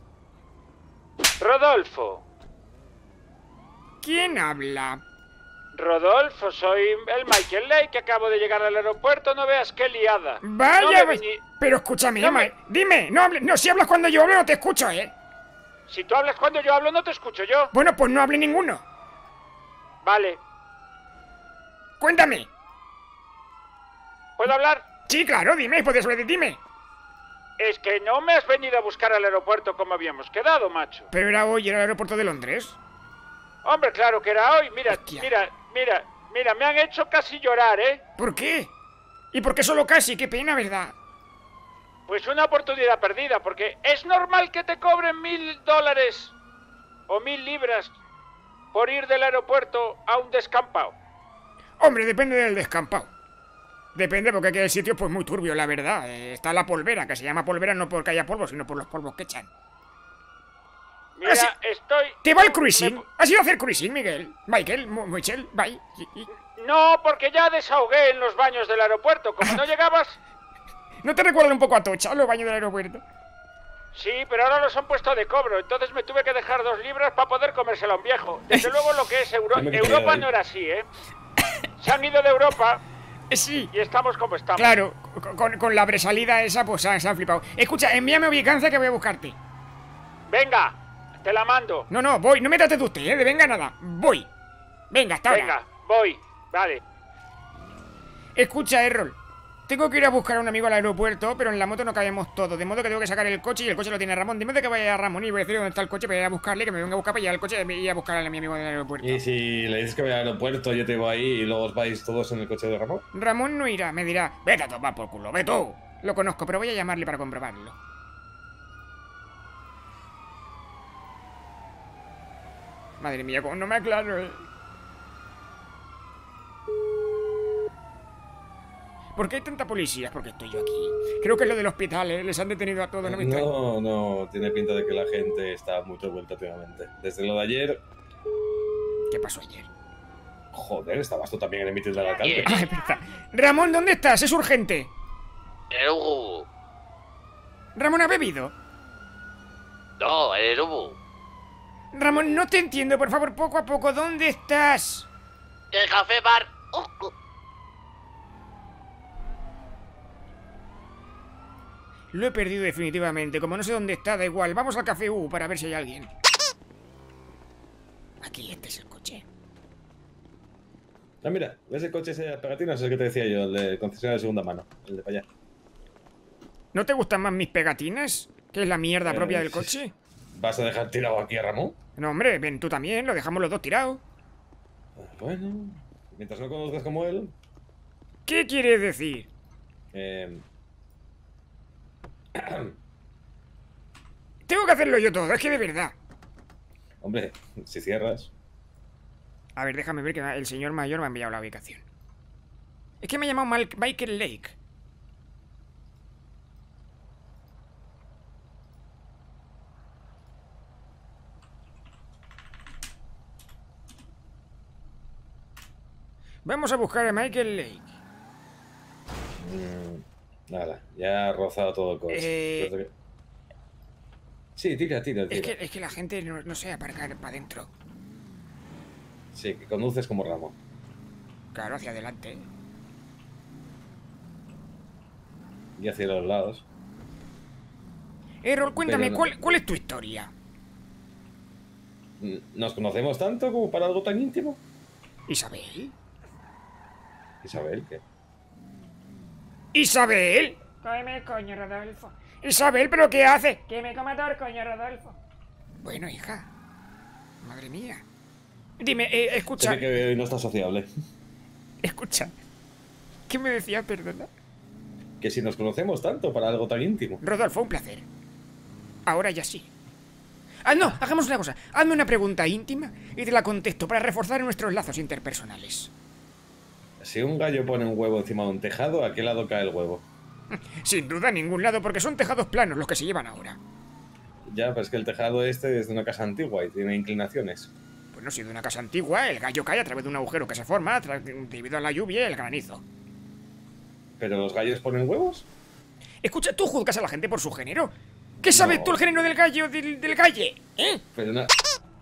S12: Rodolfo.
S1: ¿Quién habla?
S12: Rodolfo, soy el Michael Lake que acabo de llegar al aeropuerto, no veas qué liada.
S1: Vaya,
S12: No me
S1: vaya.
S12: viñi-
S1: Pero escúchame,
S12: No me-
S1: Ma- dime, no hables, no, si hablas cuando yo hablo no te escucho, ¿eh?
S12: Si tú hablas cuando yo hablo, no te escucho yo.
S1: Bueno, pues no hable ninguno.
S12: Vale,
S1: Cuéntame.
S12: ¿puedo hablar?
S1: Sí, claro, dime, puedes hablar, dime.
S12: Es que no me has venido a buscar al aeropuerto como habíamos quedado, macho.
S1: Pero era hoy, era el aeropuerto de Londres.
S12: Hombre, claro que era hoy. Mira,
S1: Hostia.
S12: mira, mira, mira, me han hecho casi llorar, ¿eh?
S1: ¿Por qué? ¿Y por qué solo casi? Qué pena, ¿verdad?
S12: Pues una oportunidad perdida, porque es normal que te cobren mil dólares o mil libras por ir del aeropuerto a un descampado.
S1: Hombre, depende del descampado. Depende porque aquí el sitio es pues muy turbio, la verdad. Eh, está la polvera, que se llama polvera no porque haya polvo, sino por los polvos que echan.
S12: Mira,
S1: Ah, sí.
S12: estoy...
S1: ¿Te va el
S12: me-
S1: cruising? ¿Has ido a hacer cruising, Miguel? Michael, Mo- Michelle, bye. Y- y-
S12: No, porque ya desahogué en los baños del aeropuerto. Como no llegabas...
S1: ¿No te recuerdan un poco a Tocha, los baños del aeropuerto?
S12: Sí, pero ahora los han puesto de cobro. Entonces me tuve que dejar dos libras para poder comérselo a un viejo. Desde luego lo que es Euro-
S10: Yo me quedé
S12: Europa
S10: ahí.
S12: no era así, ¿eh? Se han ido de Europa
S1: Eh, Sí.
S12: y estamos como estamos.
S1: Claro, con, con- con la bresalida esa, pues se han, se han flipado. Escucha, envíame ubicancia que voy a buscarte.
S12: Venga, te la mando.
S1: No, no, voy, no me trates de usted, ¿eh? De venga nada. Voy. Venga, hasta ahora.
S12: Venga, voy. Vale.
S1: Escucha, Errol. Tengo que ir a buscar a un amigo al aeropuerto, pero en la moto no cabemos todos. De modo que tengo que sacar el coche y el coche lo tiene Ramón. Dime de que vaya a Ramón y voy a decir dónde está el coche para ir a buscarle, que me venga a buscar para llevar el coche y ir a buscar a mi amigo del aeropuerto.
S10: Y si le dices que vaya al aeropuerto, yo te voy ahí y luego os vais todos en el coche de Ramón.
S1: Ramón no irá, me dirá, vete a tomar por culo, ve tú. Lo conozco, pero voy a llamarle para comprobarlo. Madre mía, como no me aclaro, eh. ¿Por qué hay tanta policía? Porque estoy yo aquí. Creo que es lo del hospital, ¿eh? Les han detenido a todos, no me extraña.
S10: No, no, tiene pinta de que la gente está muy revuelta últimamente. Desde lo de ayer...
S1: ¿Qué pasó ayer?
S10: Joder, estabas tú también en el mitin del alcalde.
S1: Ay, verdad. Ramón, ¿dónde estás? Es urgente.
S4: El Hugo.
S1: Ramón, ¿ha bebido?
S4: No, el Hugo.
S1: Ramón, no te entiendo, por favor, poco a poco, ¿dónde estás?
S4: El café bar. Hugo.
S1: Lo he perdido definitivamente, como no sé dónde está, da igual. Vamos al café U para ver si hay alguien. Aquí, este es el coche.
S10: Ah, mira, ese coche, ese pegatino, es el que te decía yo, el de concesionario de segunda mano, el de para allá.
S1: ¿No te gustan más mis pegatinas? ¿Que es la mierda
S10: Eh,
S1: propia del coche?
S10: ¿Vas a dejar tirado aquí a Ramón?
S1: No, hombre, ven tú también, lo dejamos los dos tirados.
S10: Bueno, mientras no conozcas como él...
S1: ¿Qué quieres decir?
S10: Eh...
S1: Tengo que hacerlo yo todo, es que de verdad.
S10: Hombre, si cierras...
S1: A ver, déjame ver que el señor mayor me ha enviado la ubicación. Es que me ha llamado Mal Michael Lake. Vamos a buscar a Michael Lake.
S10: Mm, nada, ya ha rozado todo el coche.
S1: Eh...
S10: Que... Sí, tira, tira, tira.
S1: Es que, es que la gente no, no sé aparcar para adentro.
S10: Sí, que conduces como Ramón.
S1: Claro, hacia adelante.
S10: Y hacia los lados.
S1: Errol, cuéntame,
S10: no.
S1: ¿cuál, ¿cuál es tu historia?
S10: ¿Nos conocemos tanto como para algo tan íntimo?
S1: ¿Isabel?
S10: ¿Isabel qué?
S1: ¿Isabel? Cómeme, coño, Rodolfo. Isabel, ¿pero qué hace? Que me coma todo el coño, Rodolfo. Bueno, hija. Madre mía. Dime, eh, escucha.
S10: Se ve que hoy no está sociable.
S1: Escucha. ¿Qué me decía, perdona?
S10: Que si nos conocemos tanto para algo tan íntimo.
S1: Rodolfo, un placer. Ahora ya sí. Ah, no, hagamos una cosa. Hazme una pregunta íntima y te la contesto para reforzar nuestros lazos interpersonales.
S10: Si un gallo pone un huevo encima de un tejado, ¿a qué lado cae el huevo?
S1: Sin duda, a ningún lado, porque son tejados planos los que se llevan ahora.
S10: Ya, pero es que el tejado este es de una casa antigua y tiene inclinaciones.
S1: Pues no, si de una casa antigua, el gallo cae a través de un agujero que se forma debido a la lluvia y el granizo.
S10: ¿Pero los gallos ponen huevos?
S1: Escucha, tú juzgas a la gente por su género. ¿Qué sabes
S10: No.
S1: tú el género del gallo, del, del galle? ¿Eh?
S10: Pero no...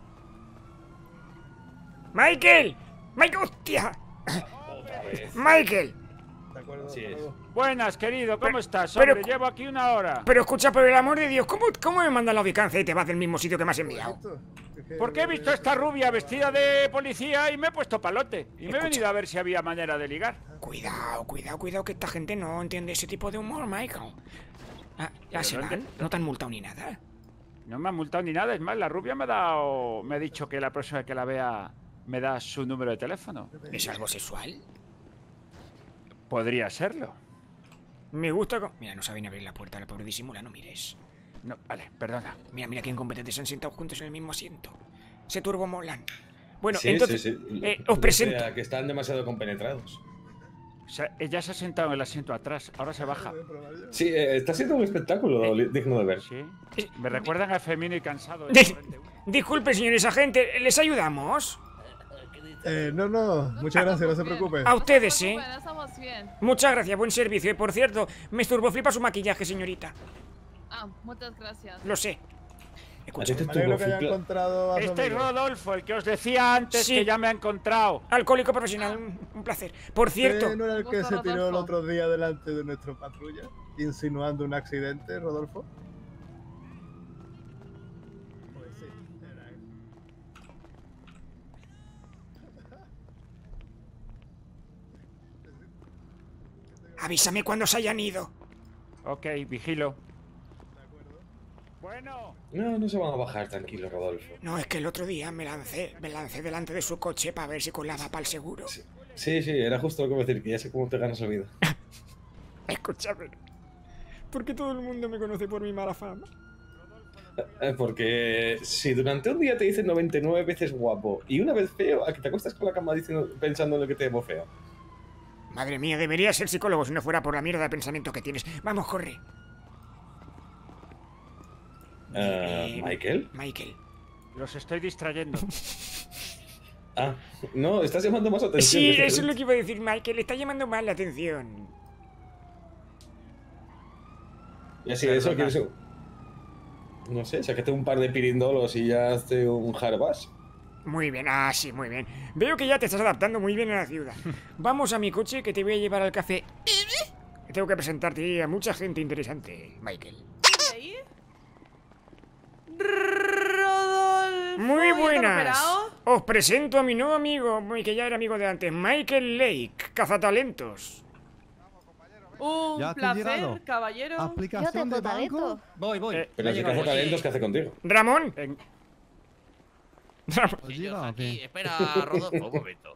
S1: ¡Michael! ¡Michael, hostia!
S10: Otra vez.
S1: ¡Michael!
S10: Sí es.
S12: Buenas, querido, ¿cómo
S1: Pero-
S12: estás?
S1: pero-
S12: Hombre, llevo aquí una hora.
S1: Pero escucha, por el amor de Dios, ¿cómo, cómo me mandan la ubicación y te vas del mismo sitio que me has enviado?
S12: Porque he visto a esta rubia vestida de policía y me he puesto palote. Y me he
S1: Escucha.
S12: venido a ver si había manera de ligar.
S1: Cuidado, cuidado, cuidado, que esta gente no entiende ese tipo de humor, Michael. Ah, ¿ya
S12: ¿Pero
S1: se
S12: dónde
S1: van?
S12: está?
S1: ¿No te han multado ni nada?
S12: No me ha multado ni nada, es más, la rubia me ha dado... Me ha dicho que la próxima vez que la vea me da su número de teléfono.
S1: ¿Es algo sexual?
S12: Podría serlo.
S1: Me gusta... co- Mira, no saben abrir la puerta, la pobre disimula, no mires.
S12: No, vale, perdona.
S1: Mira, mira qué incompetentes se han sentado juntos en el mismo asiento. Se turbo molan. Bueno,
S10: Sí,
S1: entonces,
S10: sí, sí.
S1: eh, os
S10: O
S1: presento.
S10: sea, que están demasiado compenetrados.
S12: Se- ella se ha sentado en el asiento atrás, ahora se baja.
S10: Sí, eh, está siendo un espectáculo li- digno de ver.
S12: Sí. Me recuerdan a Femino y Cansado. ¿eh?
S1: Di- Disculpe, señores agentes, ¿les ayudamos?
S13: Eh, no, no, muchas gracias, no se preocupe.
S1: A ustedes, ¿eh?
S5: Bueno, estamos bien.
S1: Muchas gracias, buen servicio. Y por cierto, me esturbó flipa su maquillaje, señorita.
S5: Ah, muchas gracias.
S1: Lo sé.
S10: ¿A
S1: Escucha,
S10: ti te
S13: Me alegro que haya
S10: turbofipla-
S13: encontrado a su
S12: Este es
S13: amigo.
S12: Rodolfo, el que os decía antes
S1: Sí.
S12: que ya me ha encontrado.
S1: alcohólico profesional, un, un placer. Por cierto,
S13: ¿Usted no era el que
S5: Gusto,
S13: se tiró el
S5: Rodolfo.
S13: otro día delante de nuestra patrulla, insinuando un accidente, Rodolfo? Pues sí, era él.
S1: avísame cuando se hayan ido.
S12: Ok, vigilo. Bueno,
S10: No, no se van a bajar, tranquilo, Rodolfo.
S1: No, es que el otro día me lancé, me lancé delante de su coche para ver si colaba para el seguro.
S10: Sí, sí, sí, era justo lo que iba a decir, que ya sé cómo te ganas la vida.
S1: Escúchame. ¿Por qué todo el mundo me conoce por mi mala fama?
S10: Eh, Porque si durante un día te dicen noventa y nueve veces guapo y una vez feo, a que te acuestas con la cama diciendo, pensando en lo que te llamo feo.
S1: Madre mía, deberías ser psicólogo si no fuera por la mierda de pensamiento que tienes. Vamos, corre.
S10: Uh, ¿Michael?
S1: Michael.
S12: Los estoy distrayendo.
S10: Ah, no, estás llamando más atención.
S1: Sí, eso es lo que iba a decir, Michael. Está llamando más la atención.
S10: Y así de eso quieres... No sé, sácate un par de pirindolos y ya hazte un harbas.
S1: Muy bien, ah, sí, muy bien. Veo que ya te estás adaptando muy bien a la ciudad. Vamos a mi coche que te voy a llevar al café. Tengo que presentarte a mucha gente interesante, Michael.
S2: ¿Ahí? Rodolfo.
S1: Muy
S2: ¿ya te han
S1: buenas.
S2: operado?
S1: Os presento a mi nuevo amigo, que ya era amigo de antes, Michael Lake, cazatalentos.
S2: Un
S14: Ya te he
S2: placer,
S14: llegado.
S2: caballero.
S14: ¿Aplicación de banco?
S6: Voy, voy.
S1: Eh,
S10: Pero si caza talentos, ¿qué hace contigo?
S1: Ramón. Ramón.
S14: ¿Os llega o
S4: Aquí,
S14: qué?
S4: espera, Rodolfo, un momento.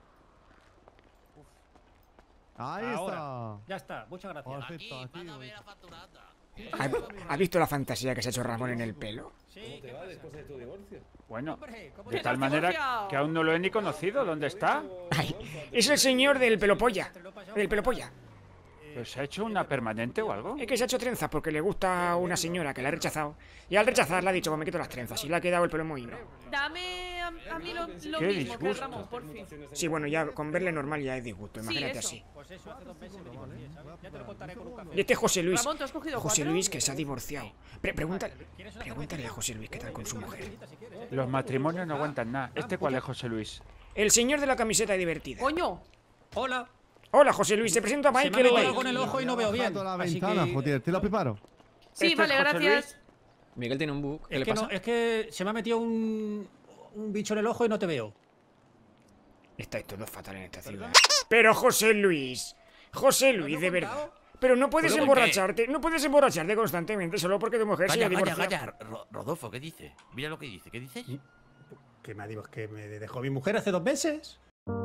S14: Ahí
S6: Ahora.
S14: está.
S6: Ya está, muchas gracias.
S14: Perfecto, a ti, güey.
S1: ¿Ha, ha visto la fantasía que se ha hecho Ramón en el pelo?
S10: ¿Cómo te va después de tu divorcio?
S12: Bueno,
S6: Hombre, ¿cómo
S12: de
S6: te
S12: tal
S6: has
S12: manera
S6: divorciado?
S12: que aún no lo he ni conocido. ¿Dónde está?
S1: Ay, es el señor del pelopolla. Del pelopolla.
S12: ¿Pues se ha hecho una permanente o algo?
S1: Es que se ha hecho trenzas porque le gusta a una señora que la ha rechazado. Y al rechazarla ha dicho, pues me quito las trenzas. Y le ha quedado el pelo mohino.
S2: Dame a, a mí lo, lo
S12: Qué
S2: mismo que
S12: disgusto.
S2: Ramón, por fin.
S1: Sí, bueno, ya con verle normal ya es disgusto, imagínate
S2: eso.
S1: así.
S6: Pues eso, hace dos meses me divorcié, ¿sabes? Ya te lo contaré con un café.
S1: Y este es José Luis.
S2: Ramón, ¿te has cogido
S1: José
S2: cuatro?
S1: Luis que se ha divorciado. Pre- pregúntale, pregúntale a José Luis qué tal con su mujer.
S12: Los matrimonios no aguantan nada. ¿Este cuál es, José Luis?
S1: El señor de la camiseta divertida.
S2: Coño.
S6: Hola.
S1: Hola, José Luis, te presento a
S6: Se me ha
S1: Michael
S6: metido
S1: Lake.
S6: algo en el ojo y no veo bien.
S14: Bajando la
S6: Así
S14: ventana,
S6: que...
S14: joder. ¿Te lo preparo?
S2: Sí,
S12: ¿Este
S2: vale,
S12: es José
S2: gracias.
S15: Miguel tiene un bug. ¿Qué
S6: Es
S15: le
S6: que,
S15: pasa?
S6: no, es que se me ha metido un, un bicho en el ojo y no te veo.
S1: Estáis todos fatal en esta ciudad. Pero José Luis, José Luis, de verdad. Pero no puedes
S4: ¿Pero por qué?
S1: emborracharte, no puedes emborracharte constantemente solo porque tu mujer se
S4: Calla,
S1: ha
S4: calla,
S1: divorciado.
S4: calla. Ro- Rodolfo, ¿qué dice? Mira lo que dice. ¿Qué dices?
S6: ¿Qué me digo? ¿Es que me dejó mi mujer hace dos meses?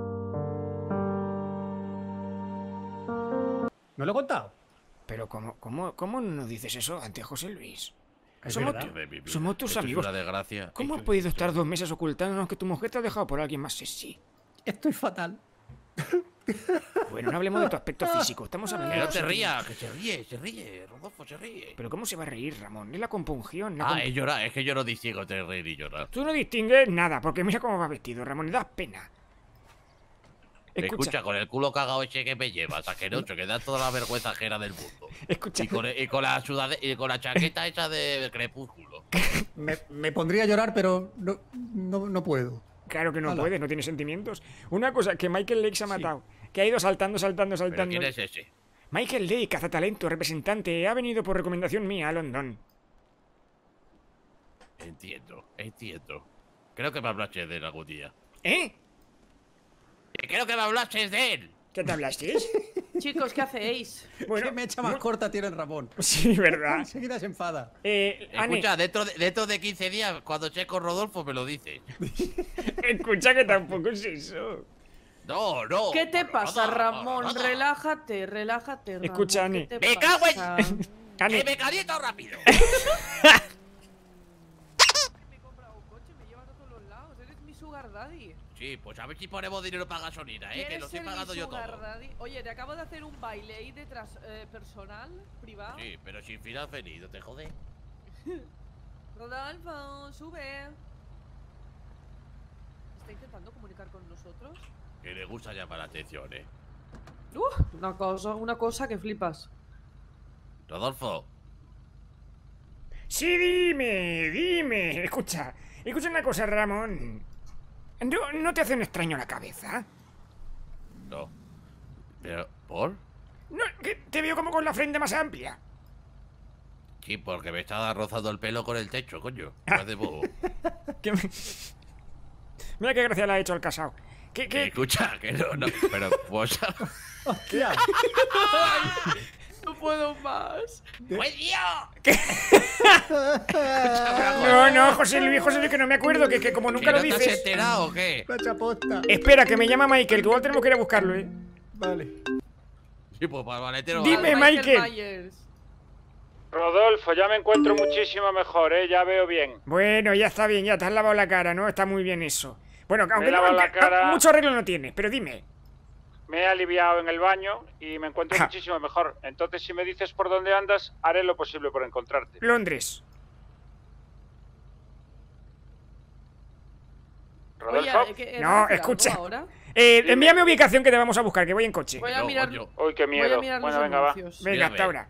S6: ¿No lo he contado?
S1: Pero ¿cómo, cómo, cómo no nos dices eso ante José Luis?
S6: Es
S1: Somos,
S6: verdad.
S1: tu-
S4: De mi vida.
S1: somos tus
S4: Esto es
S1: amigos.
S4: una desgracia.
S1: ¿Cómo has
S4: Esto-
S1: podido estar dos meses ocultándonos que tu mujer te ha dejado por alguien más sexy?
S6: Estoy fatal.
S1: Bueno, no hablemos de tu aspecto físico, estamos hablando
S4: Que
S1: de
S4: no te
S1: José Luis.
S4: rías, que se ríe, se ríe. Rodolfo se ríe.
S1: Pero ¿cómo se va a reír, Ramón? Es la compunción. La
S4: Ah,
S1: comp-
S4: es llorar. Es que yo no distingo entre reír y llorar.
S1: Tú no distingues nada, porque mira cómo va vestido, Ramón, y das pena.
S4: Escucha,
S1: Escucha,
S4: con el culo cagado ese que me llevas, asqueroso, que da toda la vergüenza ajena del mundo.
S1: escucha.
S4: Y con, y con la sudade- y con la chaqueta esa de crepúsculo.
S6: Me, me pondría a llorar, pero no, no, no puedo.
S1: Claro que no
S6: Hala.
S1: puedes, no tienes sentimientos. Una cosa, que Michael Lake se ha matado. Que ha ido saltando, saltando,
S4: ¿Pero
S1: saltando.
S4: quién es ese?
S1: Michael Lake, cazatalento, representante, ha venido por recomendación mía a London.
S4: Entiendo, entiendo. Creo que me hablaste de él algún día.
S1: ¿Eh?
S4: Que creo que me hablaste de él.
S1: ¿Qué te hablaste?
S2: Chicos, ¿qué hacéis?
S1: Bueno,
S6: ¿Qué mecha más corta tiene el Ramón?
S1: sí, ¿verdad?
S6: Enseguida se enfada.
S1: Eh, Ane,
S4: Escucha, dentro de, dentro de quince días, cuando esté con Rodolfo, me lo dices.
S1: escucha que tampoco es eso.
S4: No, no.
S2: ¿Qué te
S4: no,
S2: pasa,
S4: no, no,
S2: Ramón?
S4: no, no.
S2: Relájate, relájate, Ramón.
S1: Escucha,
S2: ¿qué
S1: Ani.
S2: te
S4: ¡Me cago en-
S2: pasa?
S4: ¡Que
S1: Ane,
S4: me caliento rápido!
S2: Me he comprado un coche, me llevas a todos los lados. Eres mi sugar daddy.
S4: Sí, pues a ver si ponemos dinero para gasolina, ¿eh? Que
S2: ¿Quieres
S4: lo estoy
S2: ser mi
S4: pagando yo
S2: sugar
S4: todo.
S2: daddy? Oye, te acabo de hacer un baile ahí detrás eh, personal, privado.
S4: Sí, pero sin final feliz, no te jode.
S2: Rodolfo, sube. ¿Está intentando comunicar con nosotros?
S4: Que le gusta llamar la atención, ¿eh?
S2: Uh, una cosa, una cosa que flipas.
S4: Rodolfo,
S1: sí, dime, dime. Escucha, escucha una cosa, Ramón. ¿No, ¿No te hace un extraño la cabeza?
S4: no. Pero, ¿por?
S1: No, que te veo como con la frente más amplia.
S4: Sí, porque me estaba rozando el pelo con el techo, coño. Me hace bobo.
S1: Que me- Mira qué gracia le ha hecho al casado. ¿Qué,
S4: Que
S1: qué?
S4: escucha, que no, no. Pero, pues.
S6: Hostia.
S2: No puedo más.
S4: ¡Pues tío!
S1: No, no, José Luis, José Luis, que no me acuerdo, que, que como nunca
S4: ¿Que
S1: lo
S4: no te has
S1: dices.
S4: enterado o qué?
S6: La chaposta.
S1: Espera, que me llama Michael, que igual tenemos que ir a buscarlo, ¿eh?
S6: Vale.
S4: Sí, pues para el maletero.
S1: Dime,
S4: vale.
S1: Michael.
S2: Myers.
S12: Rodolfo, ya me encuentro muchísimo mejor, ¿eh? Ya veo bien.
S1: Bueno, ya está bien, ya te has lavado la cara, ¿no? Está muy bien eso. Bueno, aunque
S12: he
S1: no,
S12: lavado
S1: aunque-
S12: la cara.
S1: ah, mucho arreglo no tienes, pero dime.
S12: Me he aliviado en el baño y me encuentro
S1: Ja.
S12: muchísimo mejor. Entonces, si me dices por dónde andas, haré lo posible por encontrarte.
S1: Londres.
S12: Rodolfo.
S2: Oye, ¿qué-
S1: No,
S2: ¿hacer
S1: escucha.
S2: algo ahora?
S1: Eh, envíame ubicación que te vamos a buscar, que voy en coche.
S2: Voy a mirar.
S12: Uy, qué miedo.
S2: Voy a mirar
S12: Bueno,
S2: los
S12: venga, va.
S2: anuncios.
S1: Venga, hasta ahora.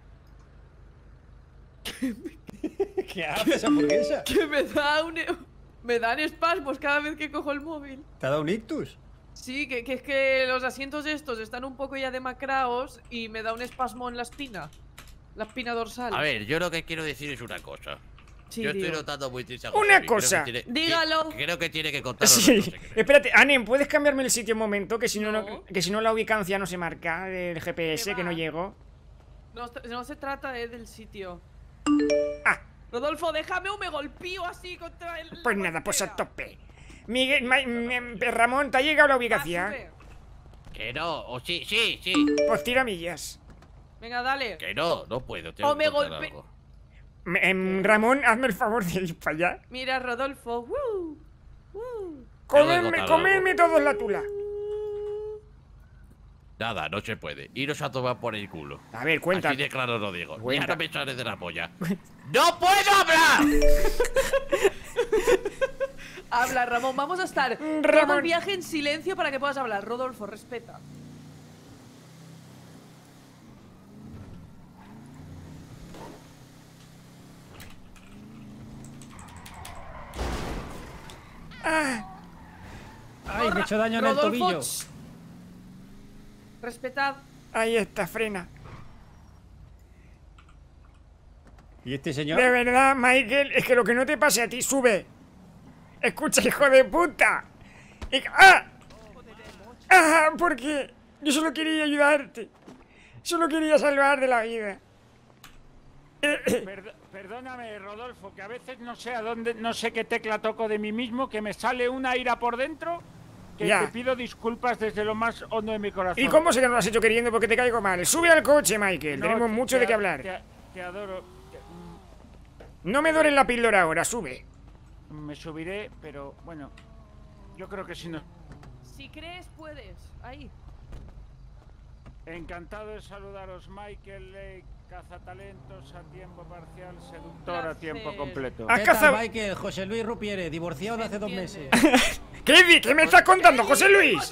S6: ¿Qué haces, hamburguesa?
S2: Que me da un. Me dan espasmos cada vez que cojo el móvil.
S6: ¿Te ha dado un ictus?
S2: Sí, que, que es que los asientos estos están un poco ya demacrados y me da un espasmo en la espina. La espina dorsal.
S4: A ver, yo lo que quiero decir es una cosa.
S2: Sí,
S4: yo estoy
S2: digo.
S4: notando muy triste a
S1: Una
S4: José Luis. Creo que
S1: cosa.
S4: tiene-
S2: Dígalo.
S4: que- Creo que tiene que contarnos
S1: Sí,
S4: otro secreto.
S1: espérate, Anem, ¿puedes cambiarme el sitio un momento? Que si no,
S2: No.
S1: no- que si no la ubicancia no se marca del G P S,
S2: ¿Qué
S1: que no
S2: va?
S1: llego.
S2: No, se- no se trata eh, del sitio.
S1: Ah.
S2: Rodolfo, déjame o me golpeo así contra el.
S1: Pues nada, pues a tope. Miguel, Ma- M- Ramón, ¿te ha llegado la ubicación?
S4: Que no, o sí, sí, sí.
S1: Pues tira millas.
S2: Venga, dale.
S4: Que no, no puedo. Tengo
S2: O me
S4: que contar
S2: golpe-
S4: algo.
S1: Me- em, Ramón, hazme el favor de ir para allá.
S2: Mira, Rodolfo. ¡Woo! ¡Woo!
S4: Tengo que
S1: Comerme,
S4: contar
S1: comerme todos la tula.
S4: Nada, no se puede. Iros a tomar por el culo.
S1: A ver, cuenta.
S4: Así de claro lo digo. Y
S1: Cuenta.
S4: ahora me sale de la polla. ¡No puedo hablar!
S2: Habla, Ramón. Vamos a estar todo
S1: Ramón.
S2: el viaje en silencio para que puedas hablar. Rodolfo, respeta.
S1: Ah,
S6: Ay, me he hecho daño en el
S2: Rodolfo,
S6: tobillo.
S2: ch- Respetad.
S1: ahí está, frena.
S6: ¿Y este señor?
S1: De verdad, Michael, es que lo que no te pase a ti, sube. Escucha, hijo de puta. Y- ¡Ah! ¡Ah! Porque yo solo quería ayudarte. Solo quería salvar de la vida.
S12: Perd- perdóname, Rodolfo, que a veces no sé a dónde, no sé qué tecla toco de mí mismo, que me sale una ira por dentro, que
S1: Ya.
S12: te pido disculpas desde lo más hondo de mi corazón.
S1: ¿Y cómo sé que no lo has hecho queriendo porque te caigo mal? Sube al coche, Michael.
S12: No,
S1: Tenemos
S12: te-
S1: mucho
S12: te
S1: de qué
S12: a-
S1: hablar.
S12: Te, te adoro. te-
S1: No me dores la píldora ahora, sube.
S12: mm, me subiré, pero bueno, yo creo que si no.
S2: Si crees, puedes. Ahí.
S12: Encantado de saludaros, Michael Lake, cazatalentos a tiempo parcial, seductor a tiempo
S2: Placer.
S12: completo.
S1: ¿Has
S6: ¿Qué tal,
S1: cazado?
S6: Michael? José Luis Rupiere, divorciado de hace dos meses.
S1: ¿Qué, di- ¿Qué me estás contando, José Luis?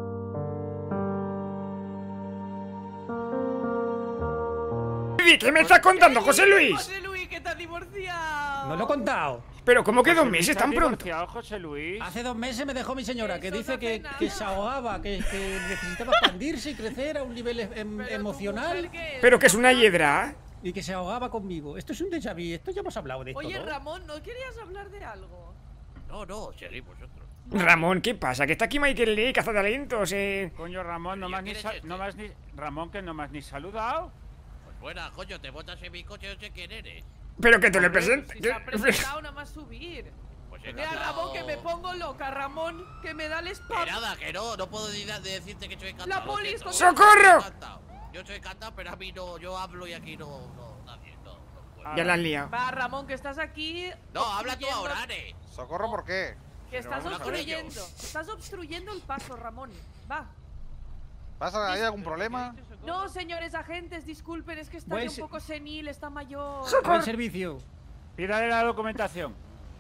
S1: ¿Qué di- ¿Qué me estás contando, José Luis?
S2: José Luis, que te has divorciado.
S6: No lo he contado.
S1: Pero ¿cómo que dos
S12: José Luis,
S1: meses
S12: ¿te has
S1: tan pronto?
S12: divorciado, José Luis?
S6: Hace dos meses me dejó mi señora, que
S2: Eso
S6: dice
S2: no hace
S6: que,
S2: nada.
S6: que se ahogaba, que, que necesitaba expandirse y crecer a un nivel em-
S2: Pero tu mujer,
S6: emocional
S2: ¿qué es?
S1: Pero que es una hiedra.
S6: y que se ahogaba conmigo. Esto es un déjà vu, esto ya hemos hablado de esto,
S2: Oye,
S6: ¿no?
S2: Ramón, ¿no querías hablar de algo?
S4: No, no, seguimos otro.
S1: Ramón, ¿qué pasa? Que está aquí Michael Lee, cazatalentos, eh.
S12: Coño, Ramón, no
S4: Oye,
S12: me has ni,
S4: ¿quién es
S12: sa-
S4: este?
S12: no me has ni... Ramón, que no me has ni saludado.
S4: Pues buena, coño, te botas en mi coche, no sé quién eres.
S1: Pero que te lo
S2: Hombre,
S1: presente.
S2: Si se ha presentado nada más subir.
S4: Pues
S2: Mira,
S4: encantado.
S2: Ramón, que me pongo loca, Ramón, que me da el
S4: Que
S2: spam.
S4: nada, que no, no puedo ni da- de decirte que soy encantado.
S2: La
S4: lo
S2: polis
S4: siento.
S2: con-
S1: ¡Socorro!
S4: Encantado. Yo soy encantado, pero a mí no, yo hablo y aquí no, no, nadie, no, no puedo.
S1: Ya la has liado.
S2: Va, Ramón, que estás aquí.
S4: No, habla tú
S2: obstruyendo-
S4: ahora, Are.
S15: ¿Socorro por qué?
S2: Que estás
S4: habla con
S2: obstruyendo.
S4: ellos.
S2: Estás obstruyendo el paso, Ramón. Va.
S15: ¿Pasa? ¿Hay algún problema?
S2: No, señores agentes, disculpen, es que está
S6: Buen
S2: ya un
S6: se-
S2: poco senil, está mayor.
S6: Buen servicio.
S12: Pídale la documentación.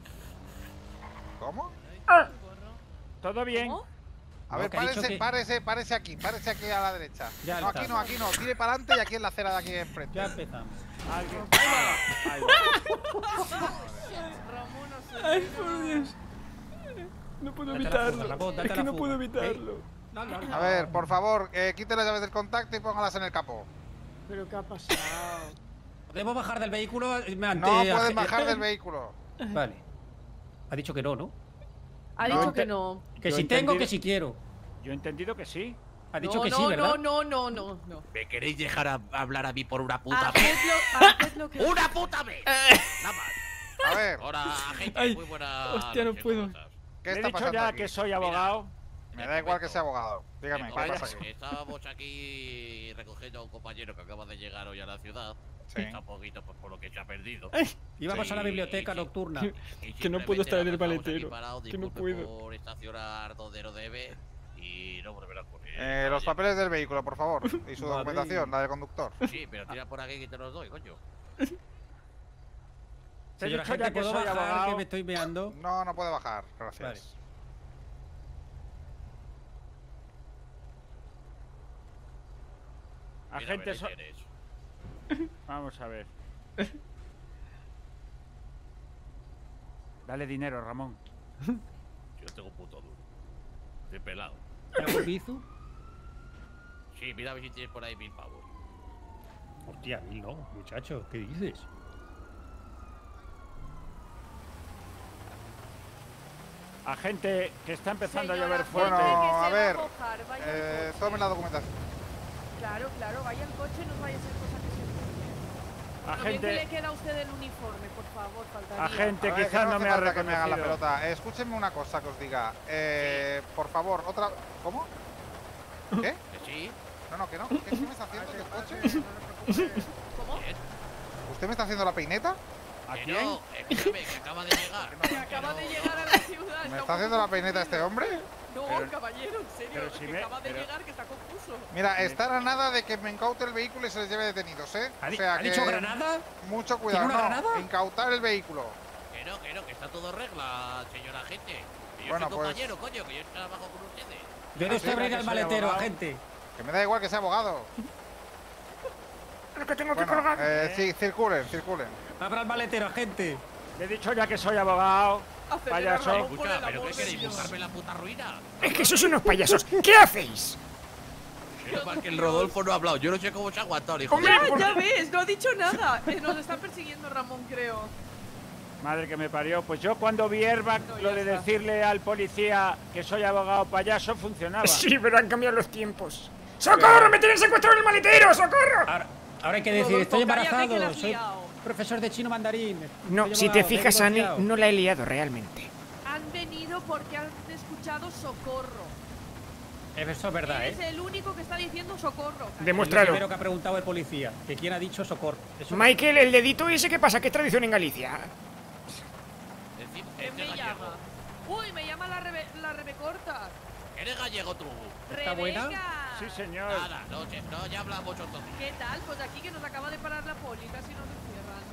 S15: ¿Cómo?
S12: ¿Todo bien?
S2: ¿Cómo?
S15: A
S6: No,
S15: ver,
S6: que ha dicho
S15: párese,
S6: que-
S15: párese, párese aquí, párese aquí a la derecha.
S6: Ya
S15: no,
S6: está.
S15: aquí no, aquí no, tire para adelante y aquí en la acera de aquí enfrente.
S6: Ya empezamos.
S12: Alguien. Ahí va.
S2: Ramón, no sé.
S5: Ay, por Dios. No puedo
S6: Date la fuga,
S5: evitarlo.
S6: Ramón, date
S5: Es que
S6: la
S5: no
S6: fuga.
S5: puedo
S6: Ey.
S5: evitarlo.
S6: No, no, no.
S15: A ver, por favor, eh, quite las llaves del contacto y póngalas en el capó.
S5: ¿Pero qué ha pasado?
S6: ¿Podemos bajar del vehículo? Me ante-
S15: No pueden bajar del vehículo.
S6: Vale. Ha dicho que no, ¿no?
S2: Ha
S12: No,
S2: dicho que
S12: ente-
S2: no.
S6: Que
S12: Yo
S6: si
S12: he
S6: tengo,
S12: entendido-
S6: que si quiero.
S12: Yo he entendido que sí.
S6: Ha dicho
S2: no,
S6: que
S2: no,
S6: sí, ¿verdad?
S2: no, no, no, no, no.
S4: ¿Me queréis dejar a- hablar a mí por una puta vez?
S2: Hacedlo, hacedlo que.
S4: ¡Una puta vez! Nada más.
S15: A ver,
S4: Ahora, gente,
S5: Ay,
S4: muy buena.
S5: hostia, no
S4: noche,
S5: puedo.
S4: ¿cómo estás?
S15: ¿qué
S12: Le he
S15: está
S12: dicho
S15: pasando
S12: ya
S15: aquí?
S12: que soy abogado.
S15: Me da igual que sea abogado. Dígame,
S4: Venga,
S15: ¿qué
S4: vaya,
S15: pasa aquí?
S4: Estábamos aquí recogiendo a un compañero que acaba de llegar hoy a la ciudad.
S15: Sí.
S4: Está un poquito pues, por lo que se ha perdido.
S6: Íbamos a la
S4: Sí,
S6: biblioteca
S4: sí.
S6: nocturna.
S4: Y
S5: Que no puedo estar en el
S4: simplemente nada más estamos aquí
S5: maletero,
S4: parados,
S5: que no
S4: disculpe
S5: puedo.
S4: por estacionar donde no debe. Y Y no volverá a ocurrir.
S15: Eh, los papeles del vehículo, por favor. Y su
S4: Vale.
S15: documentación, la del conductor.
S4: Sí, pero tira por aquí que te los doy, coño.
S6: Señora
S15: dicho ya
S6: gente,
S15: que
S6: ¿puedo
S15: soy
S6: bajar,
S15: abogado?
S6: que me estoy meando?
S15: No, no puede bajar, gracias.
S6: Vale.
S12: Agente, so- vamos a ver. Dale dinero, Ramón.
S4: Yo tengo un puto duro. Estoy pelado.
S6: ¿Algún bizu?
S4: Sí, mira a ver si tienes por ahí mil pavos.
S6: Hostia, mil no, muchacho, ¿qué dices?
S12: Agente, que está empezando a llover fuerte.
S15: Bueno, a ver.
S2: mojar, vaya al
S15: Eh,
S2: coche.
S15: tome la documentación.
S2: Claro, claro, vaya al coche, no vaya a ser cosa que se Lo bien
S12: Agente-
S2: que le queda a usted el uniforme, por favor, faltaría.
S12: Agente,
S15: A ver,
S12: quizás
S15: que
S12: no
S15: hace
S12: me ha
S15: falta que me hagan la
S12: reconocido.
S15: pelota. Eh, escúchenme una cosa que os diga. Eh, Por favor, otra. ¿Cómo? ¿Qué?
S4: Que sí.
S15: No, no, que no. ¿Qué, qué me está haciendo del coche?
S2: ¿Cómo?
S15: ¿Usted me está haciendo la peineta?
S12: ¿A
S4: Que
S12: quién?
S4: no, escúchame, que acaba de llegar.
S2: Que acaba de llegar a la ciudad.
S15: ¿Me está haciendo la peineta este hombre?
S2: No,
S15: Pero-
S2: caballero, en serio,
S15: pero si
S2: que
S15: me-
S2: acaba de
S15: pero-
S2: llegar, que está confuso.
S15: Mira, estar a nada de que me incaute el vehículo y se les lleve detenidos, ¿eh?
S6: ¿Ha di-
S15: O sea
S6: ha
S15: que
S6: dicho granada?
S15: Mucho cuidado.
S6: ¿Tiene una
S15: no,
S6: granada?
S15: incautar el vehículo.
S4: Que no, que no, que está todo regla, señora agente. Que yo
S15: Bueno,
S4: soy
S15: pues-
S4: compañero, coño, que yo trabajo con ustedes.
S6: Yo no
S15: Ah,
S6: usted
S15: sí,
S6: abrir
S15: que
S6: el
S15: soy
S6: maletero,
S15: abogado.
S6: agente.
S15: Que me da igual que sea abogado.
S1: Lo que tengo que
S15: Bueno,
S1: colgar.
S15: eh, sí, circulen, circulen.
S6: Abra el maletero, agente.
S12: Le he dicho ya que soy abogado. Payaso.
S4: Escucha, ¿pero qué queréis? ¿Buscarme la puta ruina?
S1: Es que sois unos payasos. ¿Qué hacéis?
S4: Menos mal que el Rodolfo no ha hablado. Yo no sé cómo se ha aguantado, hijo de
S2: Ya,
S4: puta.
S2: ya ves, no ha dicho nada. Eh, nos está persiguiendo Ramón, creo.
S12: Madre que me parió. Pues yo cuando vi airbag, lo de decirle al policía que soy abogado payaso funcionaba.
S1: Sí, pero han cambiado los tiempos. ¡Socorro! ¡Me tienen secuestrado en el maletero! ¡Socorro!
S6: Ahora, ahora hay que decir,
S1: Rodolfo,
S6: estoy
S1: cállate que la
S6: embarazado,
S1: has
S6: soy
S1: liado.
S6: profesor de chino mandarín.
S1: No,
S6: Estoy
S1: si te
S6: abogado,
S1: fijas,
S6: me he
S1: Annie,
S6: divorciado.
S1: no la he liado realmente.
S2: Han venido porque han escuchado socorro.
S6: Eso es verdad,
S2: Eres
S6: ¿eh?
S2: el único que está diciendo socorro.
S1: Demuéstralo.
S6: Es lo primero que ha preguntado el policía, que quién ha dicho socorro. Eso-
S1: Michael, el dedito ese, ¿qué pasa? ¿Qué es tradición en Galicia?
S4: Decid,
S2: ¿Quién
S4: este
S2: me
S4: gallego.
S2: llama? Uy, me llama la rebe, la rebecorta.
S4: ¿Eres gallego tú?
S2: ¿Está buena?
S12: Sí, señor.
S4: Nada, no, che- no, ya hablamos otro día.
S2: ¿Qué tal? Pues aquí que nos acaba de parar la poli, casi nos encierran.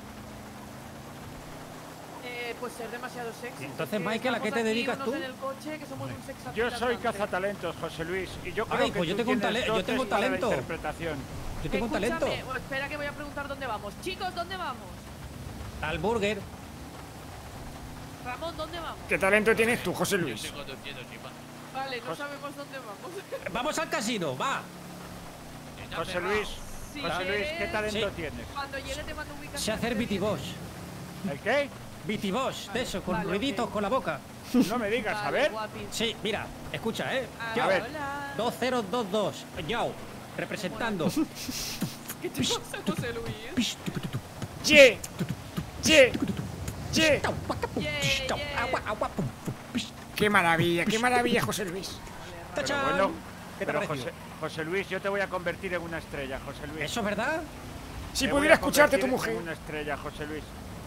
S2: Eh, pues ser demasiado sexy.
S6: Entonces,
S2: Es que
S6: Michael, ¿a qué
S2: estamos
S6: te
S2: aquí
S6: dedicas
S2: unos
S6: tú?
S2: en el coche, que somos un sex
S12: Yo soy
S2: appeal
S12: cazatalentos, José Luis. Y yo creo
S6: Ay,
S12: que
S6: pues yo
S12: tú
S6: tengo un
S12: tienes
S6: tale- yo
S12: dotes
S6: tengo
S12: para la
S6: talento.
S12: interpretación.
S6: Yo tengo un talento.
S2: Escúchame, oh, espera que voy a preguntar dónde vamos. Chicos, ¿dónde vamos?
S6: Al burger.
S2: Ramón, ¿dónde vamos?
S1: ¿Qué talento tienes tú, José Luis?
S4: Yo estoy conduciendo sin más.
S2: Vale, no sabemos dónde vamos.
S6: Vamos al casino, va.
S12: José Luis,
S2: Si
S12: José Luis, ¿qué
S2: quieres,
S12: talento
S6: Sí.
S12: tienes?
S2: Cuando llegue te mando ubicación.
S6: Sé hacer bitibos.
S12: ¿El qué?
S6: Bitibos, de eso, con
S2: Vale,
S6: ruiditos
S2: ok.
S6: con la boca.
S12: No me digas, a
S2: Vale,
S12: ver.
S2: guapi.
S6: Sí, mira, escucha, ¿eh?
S2: Ah,
S6: Yo,
S2: hola.
S6: dos cero dos dos, yo, representando.
S2: ¿Qué te pasa, José Luis?
S1: ¡Ye! ¡Ye! ¡Ye!
S2: Yeah, yeah.
S1: ¡Qué maravilla, qué maravilla, José Luis!
S12: Pero
S6: ¡Tachán!
S12: bueno,
S6: ¿Qué te
S12: pero
S6: ha parecido?
S12: José, José Luis, yo te voy a convertir en una estrella, José Luis.
S6: ¿Eso es verdad?
S1: Si
S12: Te voy
S1: pudiera
S12: a
S1: escucharte tu
S12: convertir
S1: mujer.
S12: en una estrella, José Luis.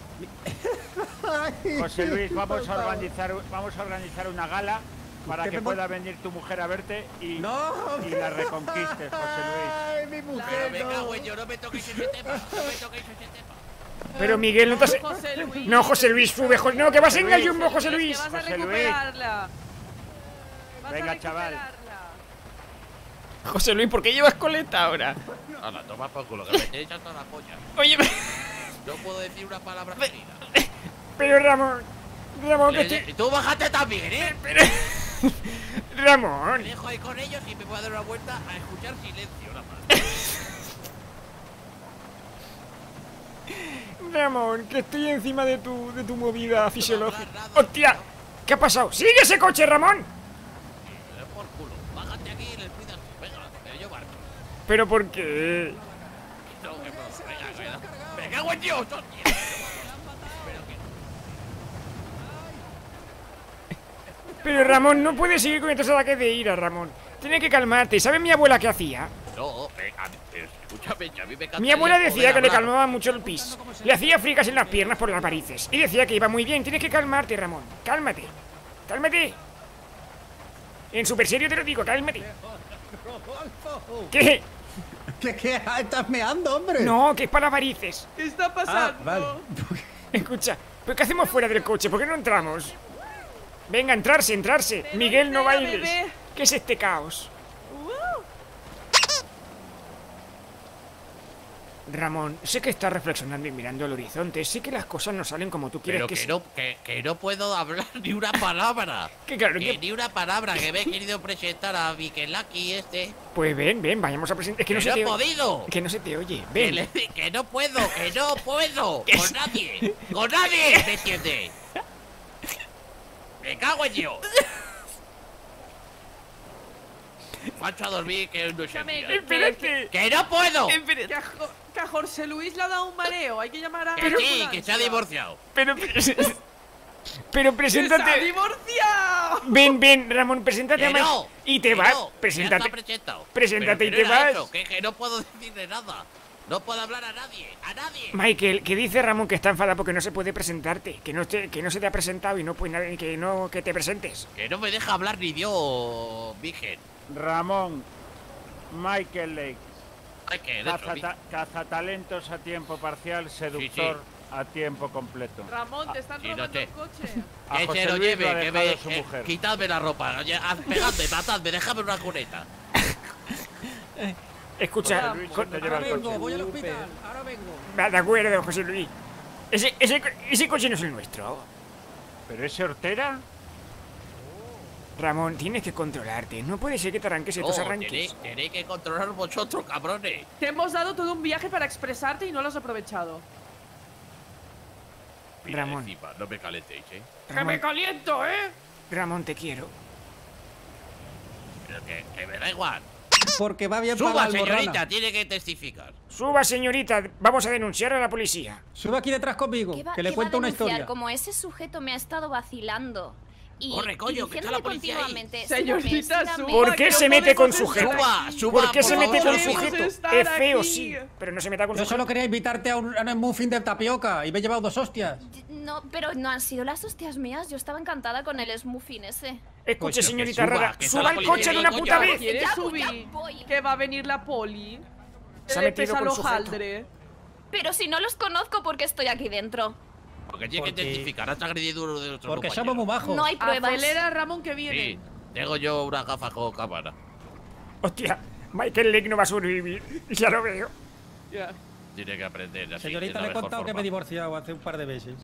S12: José Luis, vamos a organizar, vamos a organizar una gala para
S6: Usted
S12: que
S6: me
S12: pueda venir tu mujer a verte y,
S6: No.
S12: y la reconquistes, José Luis.
S6: Ay, mi
S4: Pero
S6: mujer,
S4: me
S6: no.
S4: cago en yo, no me toquéis ese tema. No me toquéis ese tema.
S1: Pero Miguel, no te has...
S2: José Luis.
S1: No, José Luis, sube, jo- no, que vas en
S12: Luis.
S1: Jumbo, José
S2: Que
S1: Luis.
S2: vas a
S12: José Luis.
S2: recuperarla. Vas a
S12: Venga, chaval.
S2: recuperarla.
S1: José Luis, ¿por qué llevas coleta ahora?
S4: Hala, toma por culo, que me tenéis hasta la polla.
S1: Oye,
S4: No puedo decir una palabra ferida.
S1: pero Ramón... Ramón, que
S4: Eh,
S1: estoy...
S4: Tú bájate también, ¿eh?
S1: Ramón...
S4: Me dejo ahí con ellos y me voy a dar una vuelta a escuchar silencio, nada más.
S1: Ramón, que estoy encima de tu, de tu movida fisiológica. ¡Hostia! ¿Qué ha pasado? ¡Sigue ese coche, Ramón!
S4: Me da por culo. Bájate aquí y les pidas. Venga, me yo marcho.
S1: ¿Pero por qué?
S4: No, que no. Venga, venga. Me cago en Dios, hostia. Pero que
S1: Pero Ramón, no puedes seguir con estos ataques de ira, Ramón. Tienes que calmarte. ¿Sabes mi abuela qué hacía?
S4: no, venga, escúchame, que a mí me encanta.
S1: Mi abuela
S4: poder
S1: decía que le
S4: hablar.
S1: calmaba mucho el pis. Le hacía fricas en las piernas por las varices. Y decía que iba muy bien. Tienes que calmarte, Ramón. Cálmate. Cálmate. En super serio te lo digo, cálmate. ¿Qué?
S6: ¿Qué, qué? ¿Estás meando, hombre?
S1: No, que es para las varices.
S2: ¿Qué está pasando?
S6: Ah, vale.
S1: Escucha, ¿pero qué hacemos fuera del coche? ¿Por qué no entramos? Venga, entrarse, entrarse. Miguel, no
S2: entera,
S1: bailes.
S2: bebé.
S1: ¿Qué es este caos? Ramón, sé que estás reflexionando y mirando al horizonte. Sé que las cosas no salen como tú quieres
S4: Pero
S1: que,
S4: que
S1: se-
S4: no, que, que no puedo hablar ni una palabra.
S1: Que claro,
S4: Que
S1: que-
S4: ni una palabra, que me he querido presentar a Mikelaki este.
S1: Pues ven, ven, vayamos a presentar. Es que no
S4: Que
S1: se
S4: no
S1: te
S4: he podido.
S1: Que no se te oye.
S4: Que,
S1: Ven.
S4: le- que no puedo, que no puedo. Con nadie. Con nadie, ¿me entiendes? Me cago en Dios. Pancho a dormir, que no es el
S2: Escúchame,
S4: día.
S2: que-
S1: Espérate.
S4: ¡Que no puedo!
S2: Que a, Jo- que a Jorge Luis le ha dado un mareo. Hay que llamar a...
S4: Que sí, que se ha divorciado.
S1: Pero. Pero
S2: ¡Se ha
S1: preséntate.
S2: divorciado!
S1: Ven, ven, Ramón, preséntate
S4: Que
S1: a Ma-
S4: no,
S1: Y te
S4: que
S1: vas.
S4: no, ya
S1: Preséntate.
S4: está presentado.
S1: Preséntate
S4: Pero
S1: y
S4: que
S1: te
S4: no era
S1: vas.
S4: eso, que, que no puedo decirle nada. No puedo hablar a nadie, a nadie.
S1: Michael, que dice Ramón que está enfadado porque no se puede presentarte, que no te, que no se te ha presentado y no pues nadie, que no que te presentes.
S4: Que no me deja hablar ni Dios, virgen.
S12: Ramón, Michael Lake,
S4: Ay, que dentro,
S12: cazata- cazatalentos a tiempo parcial, seductor a tiempo completo.
S2: Ramón, te están
S4: Sí, no
S2: robando
S4: te-
S2: el coche.
S12: A
S4: Que
S12: José
S4: se lo
S12: Luis
S4: lleve,
S12: lo ha
S4: que
S12: dejado
S4: me...
S12: su
S4: que-
S12: mujer.
S4: quitadme la ropa, oye, haz- pegadme, matadme, dejadme una cuneta.
S1: Escucha,
S12: José Luis
S1: con-
S12: se te lleva
S6: Ahora
S12: el
S6: vengo,
S12: coche.
S6: voy al hospital. Ahora vengo.
S1: va, de acuerdo, José Luis. Ese, ese, ese coche no es el nuestro.
S12: ¿Pero ese Hortera?
S1: Ramón, tienes que controlarte. No puede ser que te arranques estos
S4: No,
S1: arranques.
S4: tenéis, tenéis que controlar vosotros, cabrones.
S2: Te hemos dado todo un viaje para expresarte y no lo has aprovechado.
S4: Mira,
S1: Ramón.
S4: encima, no me calentéis, ¿eh?
S2: ¡Que me caliento, eh!
S1: Ramón, te quiero.
S4: Pero que, que me da igual.
S6: Porque va bien para
S4: Suba,
S6: la almorrana.
S4: señorita, tiene que testificar.
S1: Suba, señorita. Vamos a denunciar a la policía.
S6: Sube aquí detrás conmigo,
S16: ¿Qué va-
S6: que le
S16: qué va
S6: cuento
S16: a
S6: una
S16: denunciar?
S6: historia.
S16: Como ese sujeto me ha estado vacilando. Y,
S4: Corre, coño,
S16: y
S4: que está la
S16: diciéndome
S4: policía ahí.
S16: continuamente,
S2: Señorita,
S16: sígame,
S2: suba,
S16: sígame.
S1: ¿Por qué
S2: que
S1: se
S2: no
S1: mete con
S2: podemos
S1: sujeto?
S4: Suba, suba,
S1: ¿Por qué se
S4: por
S1: mete con
S4: favor.
S1: sujeto?
S2: estar
S1: Es feo,
S2: aquí.
S1: sí, pero no se meta con
S6: Yo
S1: sujeto.
S6: solo quería invitarte a un, a un muffin de tapioca y me he llevado dos hostias.
S16: No, pero no han sido las hostias mías. Yo estaba encantada con el smuffin ese.
S1: Escuche,
S6: Coño,
S1: señorita
S4: que suba,
S1: rara,
S4: que está
S1: suba
S4: la
S1: al
S4: policía
S1: coche de
S4: ahí,
S1: una
S4: coño.
S1: puta vez.
S2: ¿Quieres
S16: Ya voy,
S2: subir?
S16: ya voy.
S2: Que va a venir la poli.
S1: Se ha
S2: Le
S1: metido
S2: pesa
S1: con
S2: el
S1: sujeto.
S2: hojaldre.
S16: Pero si no los conozco, ¿por qué estoy aquí dentro?
S4: Porque tiene que
S6: Porque-
S4: testificar, has agredido a uno de nuestros
S6: Porque
S4: compañeros.
S6: somos muy bajos.
S16: No hay pruebas.
S2: Acelera, Ramón, que
S4: Sí,
S2: viene.
S4: tengo yo una gafa con cámara.
S1: Hostia, Michael Lake no va a sobrevivir. Ya lo veo.
S2: Ya.
S4: Tiene que aprender así.
S6: Señorita,
S4: de la
S6: le he
S4: mejor
S6: contado que
S4: forma.
S6: me he divorciado hace un par de meses.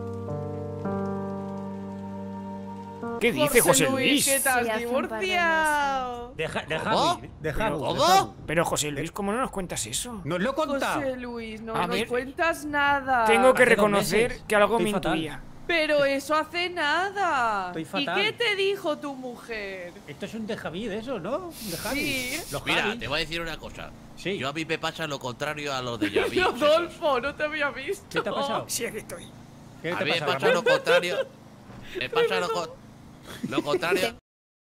S1: ¿Qué dice José
S2: Luis?
S1: Luis?
S2: ¿Qué te has
S16: Sí, hace un par de
S2: divorciado?
S6: Deja,
S4: ¿Cómo?
S6: dejadme, dejadme,
S4: ¿Cómo?
S6: dejadme.
S1: Pero José Luis, ¿cómo no nos cuentas eso?
S6: No os lo he contado.
S2: José Luis, no
S1: A
S2: nos
S1: ver.
S2: cuentas nada.
S1: Tengo que
S6: Hace dos
S1: reconocer
S6: meses.
S1: que algo
S6: Estoy
S1: me
S6: fatal.
S1: intuía.
S2: Pero eso hace nada.
S6: Estoy
S2: ¿Y
S6: fatal.
S2: qué te dijo tu mujer?
S6: Esto es un déjà vu de eso, ¿no? Un déjà vu.
S2: Sí.
S6: Los
S4: Mira,
S6: Javis.
S4: te voy a decir una cosa.
S6: Sí.
S4: Yo a mí me pasa lo contrario a los de Yavi.
S2: Rodolfo, no te había visto.
S6: ¿Qué te ha pasado?
S1: Sí, aquí estoy.
S6: ¿Qué
S4: A
S6: te
S4: mí me
S6: pasa,
S4: pasa
S6: Ramón?
S4: lo contrario. Me pasa lo, co- lo contrario.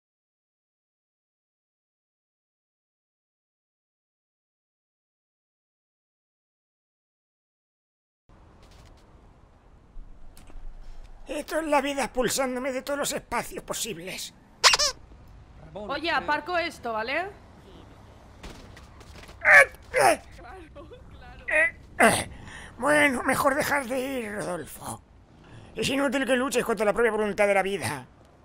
S1: Esto es la vida expulsándome de todos los espacios posibles.
S6: Ramón,
S2: Oye,
S6: eh,
S2: aparco esto, ¿vale?
S1: Bueno, mejor dejar de ir, Rodolfo. Es inútil que luches contra la propia voluntad de la vida.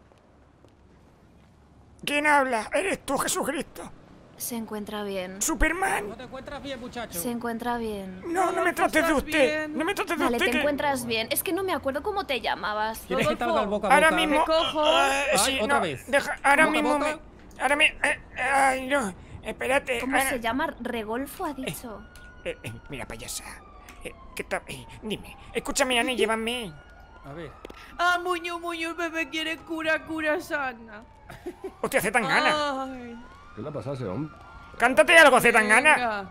S1: ¿Quién habla? ¿Eres tú, Jesucristo?
S16: Se encuentra bien.
S1: ¿Superman?
S6: ¿No te encuentras bien, muchacho?
S16: Se encuentra bien.
S1: No, no me trates de
S2: ¿estás
S1: usted.
S2: bien?
S1: No me trates de
S16: Vale,
S1: usted.
S16: te
S1: que-
S16: encuentras bien. Es que no me acuerdo cómo te llamabas.
S6: ¿Quieres que te haga el boca a
S1: Ahora
S6: boca?
S1: mismo.
S2: Te cojo.
S1: Ah,
S6: Ay,
S1: sí,
S6: otra
S1: no,
S6: vez.
S1: deja- ahora
S6: ¿Boca a
S1: mismo
S6: boca?
S1: me. Ahora me. eh, ay, no. Espérate.
S16: ¿Cómo
S1: ahora-
S16: se llama? Regolfo ha dicho.
S1: Eh, eh, mira, payasa. Eh, ¿Qué tal? Eh, dime. Escúchame, Ana, y llévame.
S6: A ver.
S2: Ah, Muño, Muño, el bebé quiere cura, cura sana.
S1: Hostia, hace tan
S2: Ah.
S1: gana.
S2: Ay,
S14: ¿Qué le pasa a ese hombre?
S1: Cántate algo, hace tan gana.
S2: venga.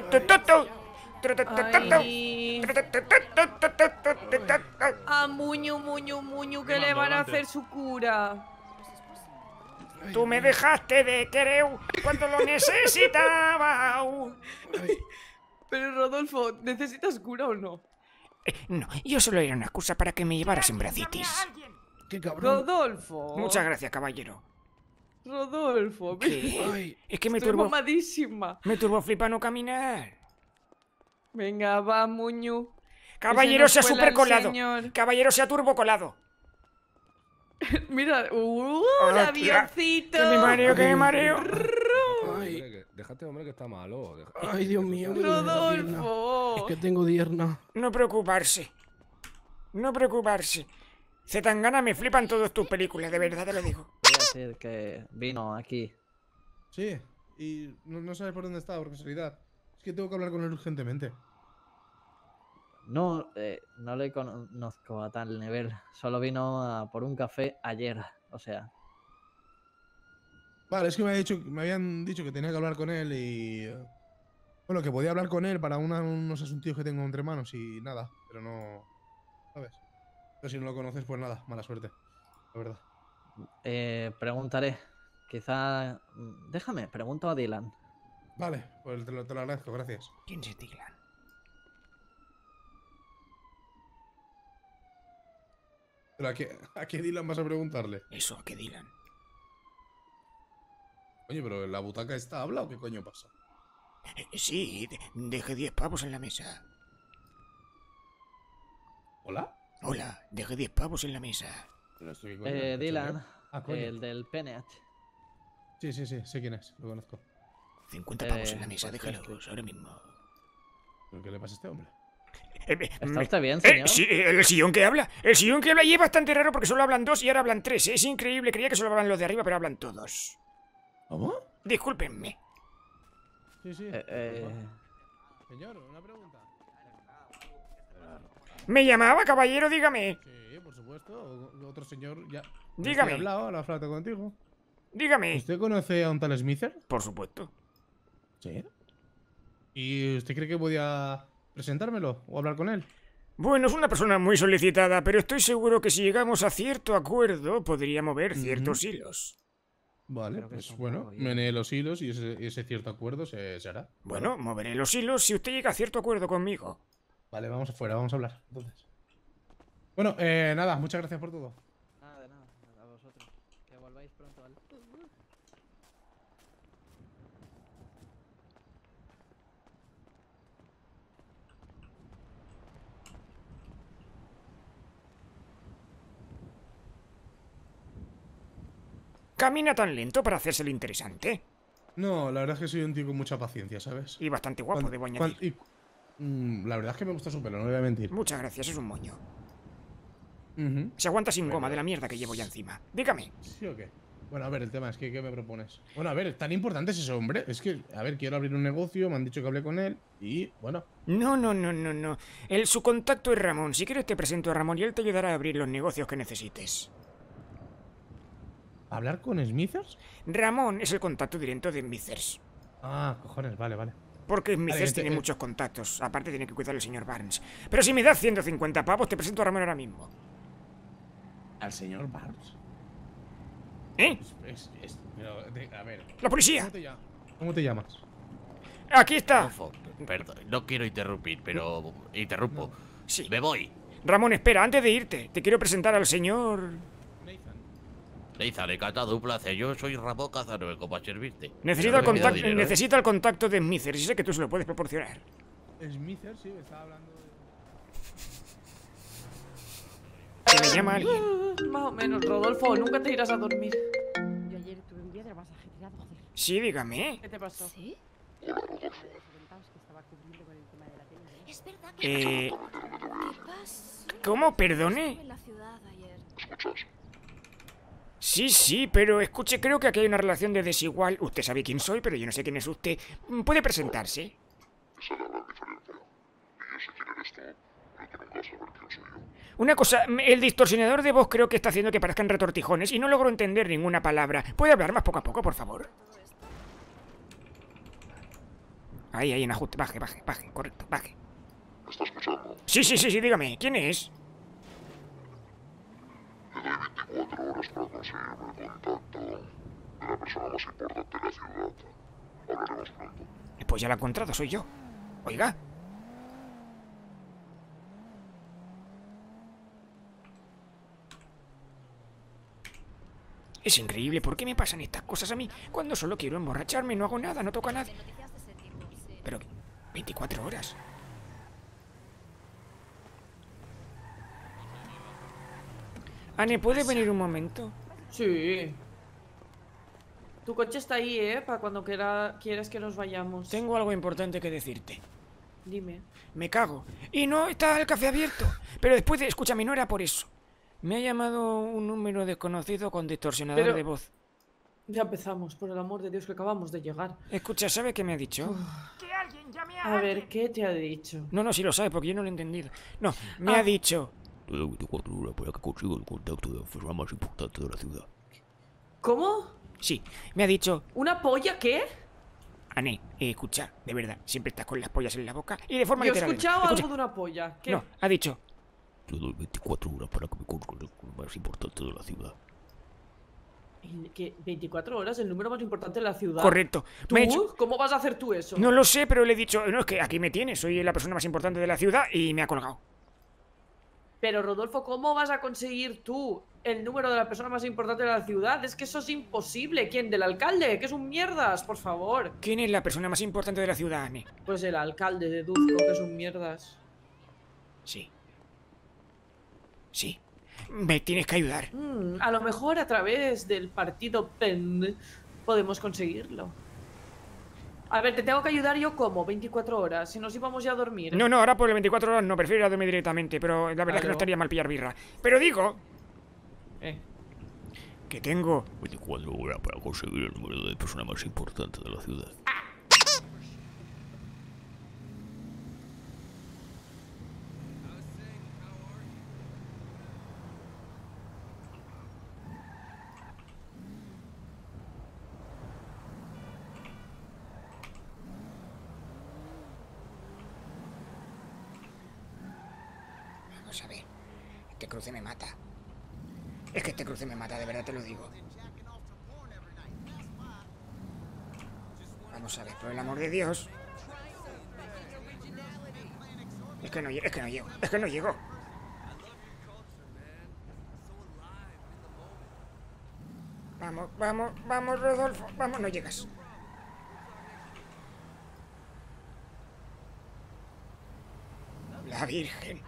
S2: Ay. Ah, Muño, Muño, Muño, que le van a hacer su cura.
S1: Tú me dejaste de querer cuando lo necesitaba.
S2: Pero Rodolfo, ¿necesitas cura o no?
S1: Eh, no, yo solo era una excusa para que me llevaras en bracitis.
S2: Rodolfo.
S1: Muchas gracias, caballero.
S2: Rodolfo,
S1: ¿Qué?
S2: Ay,
S1: Es que me
S2: estoy
S1: turbo...
S2: mamadísima.
S1: Me turbo flipa no caminar.
S2: Venga, va, Muñu.
S1: Caballero,
S2: Ese
S1: sea
S2: nos cuela
S1: super
S2: el
S1: colado.
S2: señor.
S1: Caballero, sea turbo colado.
S2: Mira, ¡uh!
S1: Ah,
S2: ¡El
S1: tía,
S2: avioncito!
S1: Que me mareo, que me mareo.
S17: Ay, déjate, hombre, que está malo. deja- Ay, Dios mío. que
S2: Rodolfo.
S17: Es que tengo dierna.
S1: No preocuparse. No preocuparse. Zetangana, me flipan todas tus películas, de verdad te lo digo.
S18: Voy a decir que vino aquí.
S13: Sí, y no, no sabes por dónde está, por casualidad. Es que tengo que hablar con él urgentemente.
S18: No, eh, no le conozco a tal nivel. Solo vino a por un café ayer. O sea,
S13: Vale, es que me, ha dicho, me habían dicho que tenía que hablar con él y... eh, Bueno, que podía hablar con él para una- unos asuntos que tengo entre manos y nada, pero no... ¿Sabes? Pero si no lo conoces, pues nada, mala suerte. La verdad.
S18: eh, preguntaré. Quizá... mm, Déjame, pregunto a Dylan.
S13: Vale, pues te lo, te lo agradezco, gracias.
S1: ¿Quién es Dylan?
S13: ¿Pero a qué, a qué Dylan vas a preguntarle?
S1: Eso, ¿a qué Dylan?
S13: Oye, pero ¿en la butaca está habla o qué coño pasa?
S1: Eh, sí, de- dejé diez pavos en la mesa.
S13: ¿Hola?
S1: Hola, dejé diez pavos en la mesa.
S13: Pero esto qué coño,
S18: Eh,
S13: ¿hecho
S18: Dylan,
S13: yo? Ah, coño.
S18: el del Peneat.
S13: Sí, sí, sí, sé quién es, lo conozco.
S1: cincuenta pavos
S18: Eh,
S1: en la mesa,
S18: pues,
S1: déjalos, ahora mismo.
S13: ¿Pero qué le pasa a este hombre?
S1: Eh, eh,
S18: ¿Está
S1: me-
S18: usted bien,
S1: eh,
S18: señor?
S1: sí, eh, el sillón que habla. El sillón que habla y es bastante raro porque solo hablan dos y ahora hablan tres. Es increíble, creía que solo hablan los de arriba, pero hablan todos.
S13: ¿Cómo?
S1: Discúlpenme.
S13: Sí, sí.
S18: Eh, eh,
S13: Señor, una pregunta.
S1: ¿Me llamaba, caballero? Dígame.
S13: Sí, por supuesto. o- Otro señor ya...
S1: Dígame.
S13: He hablado, ahora hablado contigo.
S1: Dígame.
S13: ¿Usted conoce a un tal Smither?
S1: Por supuesto.
S13: Sí. ¿Y usted cree que podía presentármelo o hablar con él?
S1: Bueno, es una persona muy solicitada, pero estoy seguro que si llegamos a cierto acuerdo podría mover ciertos
S13: Ujú.
S1: hilos.
S13: Vale,
S18: Creo que
S13: pues
S18: es un
S13: bueno,
S18: poco bien.
S13: meneé los hilos y ese, ese cierto acuerdo se, se hará.
S1: Bueno, moveré los hilos si usted llega a cierto acuerdo conmigo.
S13: Vale, vamos afuera, vamos a hablar. Entonces. Bueno, eh, nada, muchas gracias por todo.
S18: Nada de nada, a vosotros. Que volváis pronto, ¿vale?
S1: Camina tan lento para hacerse el interesante.
S13: No, la verdad es que soy un tío con mucha paciencia, ¿sabes?
S1: Y bastante guapo,
S13: Cuan-
S1: debo
S13: cuan-
S1: añadir.
S13: y- mm, la verdad es que me gusta su pelo, no le voy a mentir.
S1: Muchas gracias, es un moño.
S13: Ujú.
S1: Se aguanta sin
S13: Bueno.
S1: goma de la mierda que llevo ya encima. Dígame.
S13: ¿Sí o qué? Bueno, a ver, el tema es que ¿qué me propones? Bueno, a ver, tan importante es ese hombre. Es que, a ver, quiero abrir un negocio, me han dicho que hablé con él y, bueno,
S1: No, no, no, no, no. El, su contacto es Ramón. Si quieres te presento a Ramón y él te ayudará a abrir los negocios que necesites.
S13: ¿hablar con Smithers?
S1: Ramón es el contacto directo de Smithers.
S13: Ah, cojones, vale, vale.
S1: Porque Smithers
S13: Vale,
S1: tiene
S13: ente-
S1: muchos contactos. Aparte tiene que cuidar al señor Barnes. Pero si me das ciento cincuenta pavos, te presento a Ramón ahora mismo.
S13: ¿Al señor Barnes?
S1: ¿Eh?
S13: Es, es- pero, de- a ver.
S1: ¡La policía!
S13: ¿Cómo te, llamas? ¿Cómo te llamas?
S1: Aquí está.
S4: Rodolfo, perdón, no quiero interrumpir, pero interrumpo.
S1: Sí.
S4: Me voy.
S1: Ramón, espera, antes de irte, te quiero presentar al señor...
S4: Nathan, encantado, un placer. Yo soy Ramón Cazanuevo, para servirte.
S1: Necesita el,
S4: Pero no me pidas
S1: contacto,
S4: dinero, ¿eh?
S1: necesita el contacto de Smithers y sé que tú se lo puedes proporcionar.
S13: Smithers, sí, me estaba hablando de...
S1: Se le llama a alguien.
S2: Más o menos, Rodolfo, nunca te irás a dormir.
S19: Yo ayer tuve un día de lo más ajetreado, joder.
S1: Sí, dígame.
S2: ¿Qué te pasó?
S19: ¿Sí?
S16: ¿Sí?
S19: Es verdad que...
S1: Eh...
S16: ¿Qué pasó?
S1: ¿Cómo? ¿Perdone?
S16: Estuve en la ciudad ayer.
S1: Sí, sí, pero escuche, creo que aquí hay una relación de desigual. Usted sabe quién soy, pero yo no sé quién es usted. ¿Puede presentarse?
S20: Esa es la gran diferencia. Y yo sé quién eres tú, pero tú nunca saber quién soy yo.
S1: Una cosa, el distorsionador de voz creo que está haciendo que parezcan retortijones y no logro entender ninguna palabra. ¿Puede hablar más poco a poco, por favor? Ahí, ahí, en ajuste. Baje, baje, baje. Correcto, baje.
S20: ¿Me está escuchando?
S1: Sí, sí, sí, sí, dígame. ¿Quién es?
S20: Le doy veinticuatro horas para conseguirme el contacto de la persona más importante de la ciudad. Hablaremos pronto.
S1: Pues ya la he encontrado, soy yo. Oiga. Es increíble, ¿por qué me pasan estas cosas a mí? Cuando solo quiero emborracharme, no hago nada, no toco a nadie. Pero, veinticuatro horas. Anne, ¿puedes venir un momento?
S2: Sí. Tu coche está ahí, ¿eh? Para cuando quiera, quieras que nos vayamos.
S1: Tengo algo importante que decirte.
S2: Dime.
S1: Me cago. Y no está el café abierto. Pero después de... Escúchame, no era por eso. Me ha llamado un número desconocido con distorsionador
S2: Pero-
S1: de voz.
S2: Ya empezamos, por el amor de Dios, que acabamos de llegar.
S1: Escucha, ¿sabe qué me ha dicho?
S3: Que alguien llame a
S2: A ver, ¿qué te ha dicho?
S1: No, no, sí lo sabe, porque yo no lo he entendido. No, me ha dicho...
S4: Tengo veinticuatro horas para que consiga el contacto de la persona más importante de la ciudad.
S2: ¿Cómo?
S1: Sí, me ha dicho...
S2: ¿Una polla qué?
S1: Anne, eh, escucha, de verdad, siempre estás con las pollas en la boca y de forma
S2: Yo he
S1: literal.
S2: escuchado
S1: Escucha.
S2: algo de una polla. ¿Qué?
S1: No, ha dicho...
S4: Te doy veinticuatro horas para que me consiga el número más importante de la ciudad.
S2: ¿Qué? ¿veinticuatro horas? ¿El número más importante de la ciudad?
S1: Correcto.
S2: ¿Tú?
S1: Me ha dicho-
S2: ¿Cómo vas a hacer tú eso?
S1: No lo sé, pero le he dicho... No, es que aquí me tienes, soy la persona más importante de la ciudad y me ha colgado.
S2: Pero Rodolfo, ¿cómo vas a conseguir tú el número de la persona más importante de la ciudad? Es que eso es imposible. ¿Quién? ¿Del alcalde? Que es un mierdas, por favor.
S1: ¿Quién es la persona más importante de la ciudad, Anne?
S2: Pues el alcalde, deduzco que es un mierdas.
S1: Sí. Sí. Me tienes que ayudar.
S2: Mm, a lo mejor a través del partido P E N podemos conseguirlo. A ver, te tengo que ayudar yo como veinticuatro horas, si nos íbamos ya a dormir.
S1: No, no, ahora por el veinticuatro horas no, prefiero ir a dormir directamente, pero la verdad es que no
S2: Claro.
S1: estaría mal pillar birra. Pero digo...
S2: Eh.
S1: Que tengo...
S4: veinticuatro horas para conseguir el número de persona más importante de la ciudad.
S1: Vamos a ver. Este cruce me mata. Es que este cruce me mata, de verdad te lo digo. Vamos a ver, por el amor de Dios. Es que no, lle- es que no llego, es que no llego. Vamos, vamos, vamos, Rodolfo. Vamos, no llegas. La Virgen.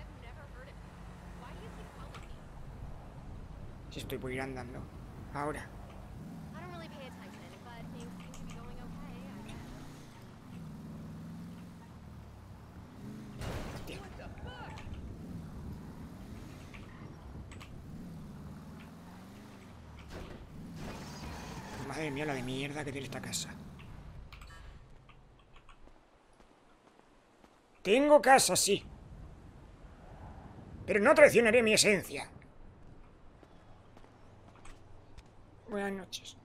S1: Si estoy por ir andando. Ahora. Hostia. Madre mía, la de mierda que tiene esta casa. Tengo casa, sí. Pero no traicionaré mi esencia. Buenas noches.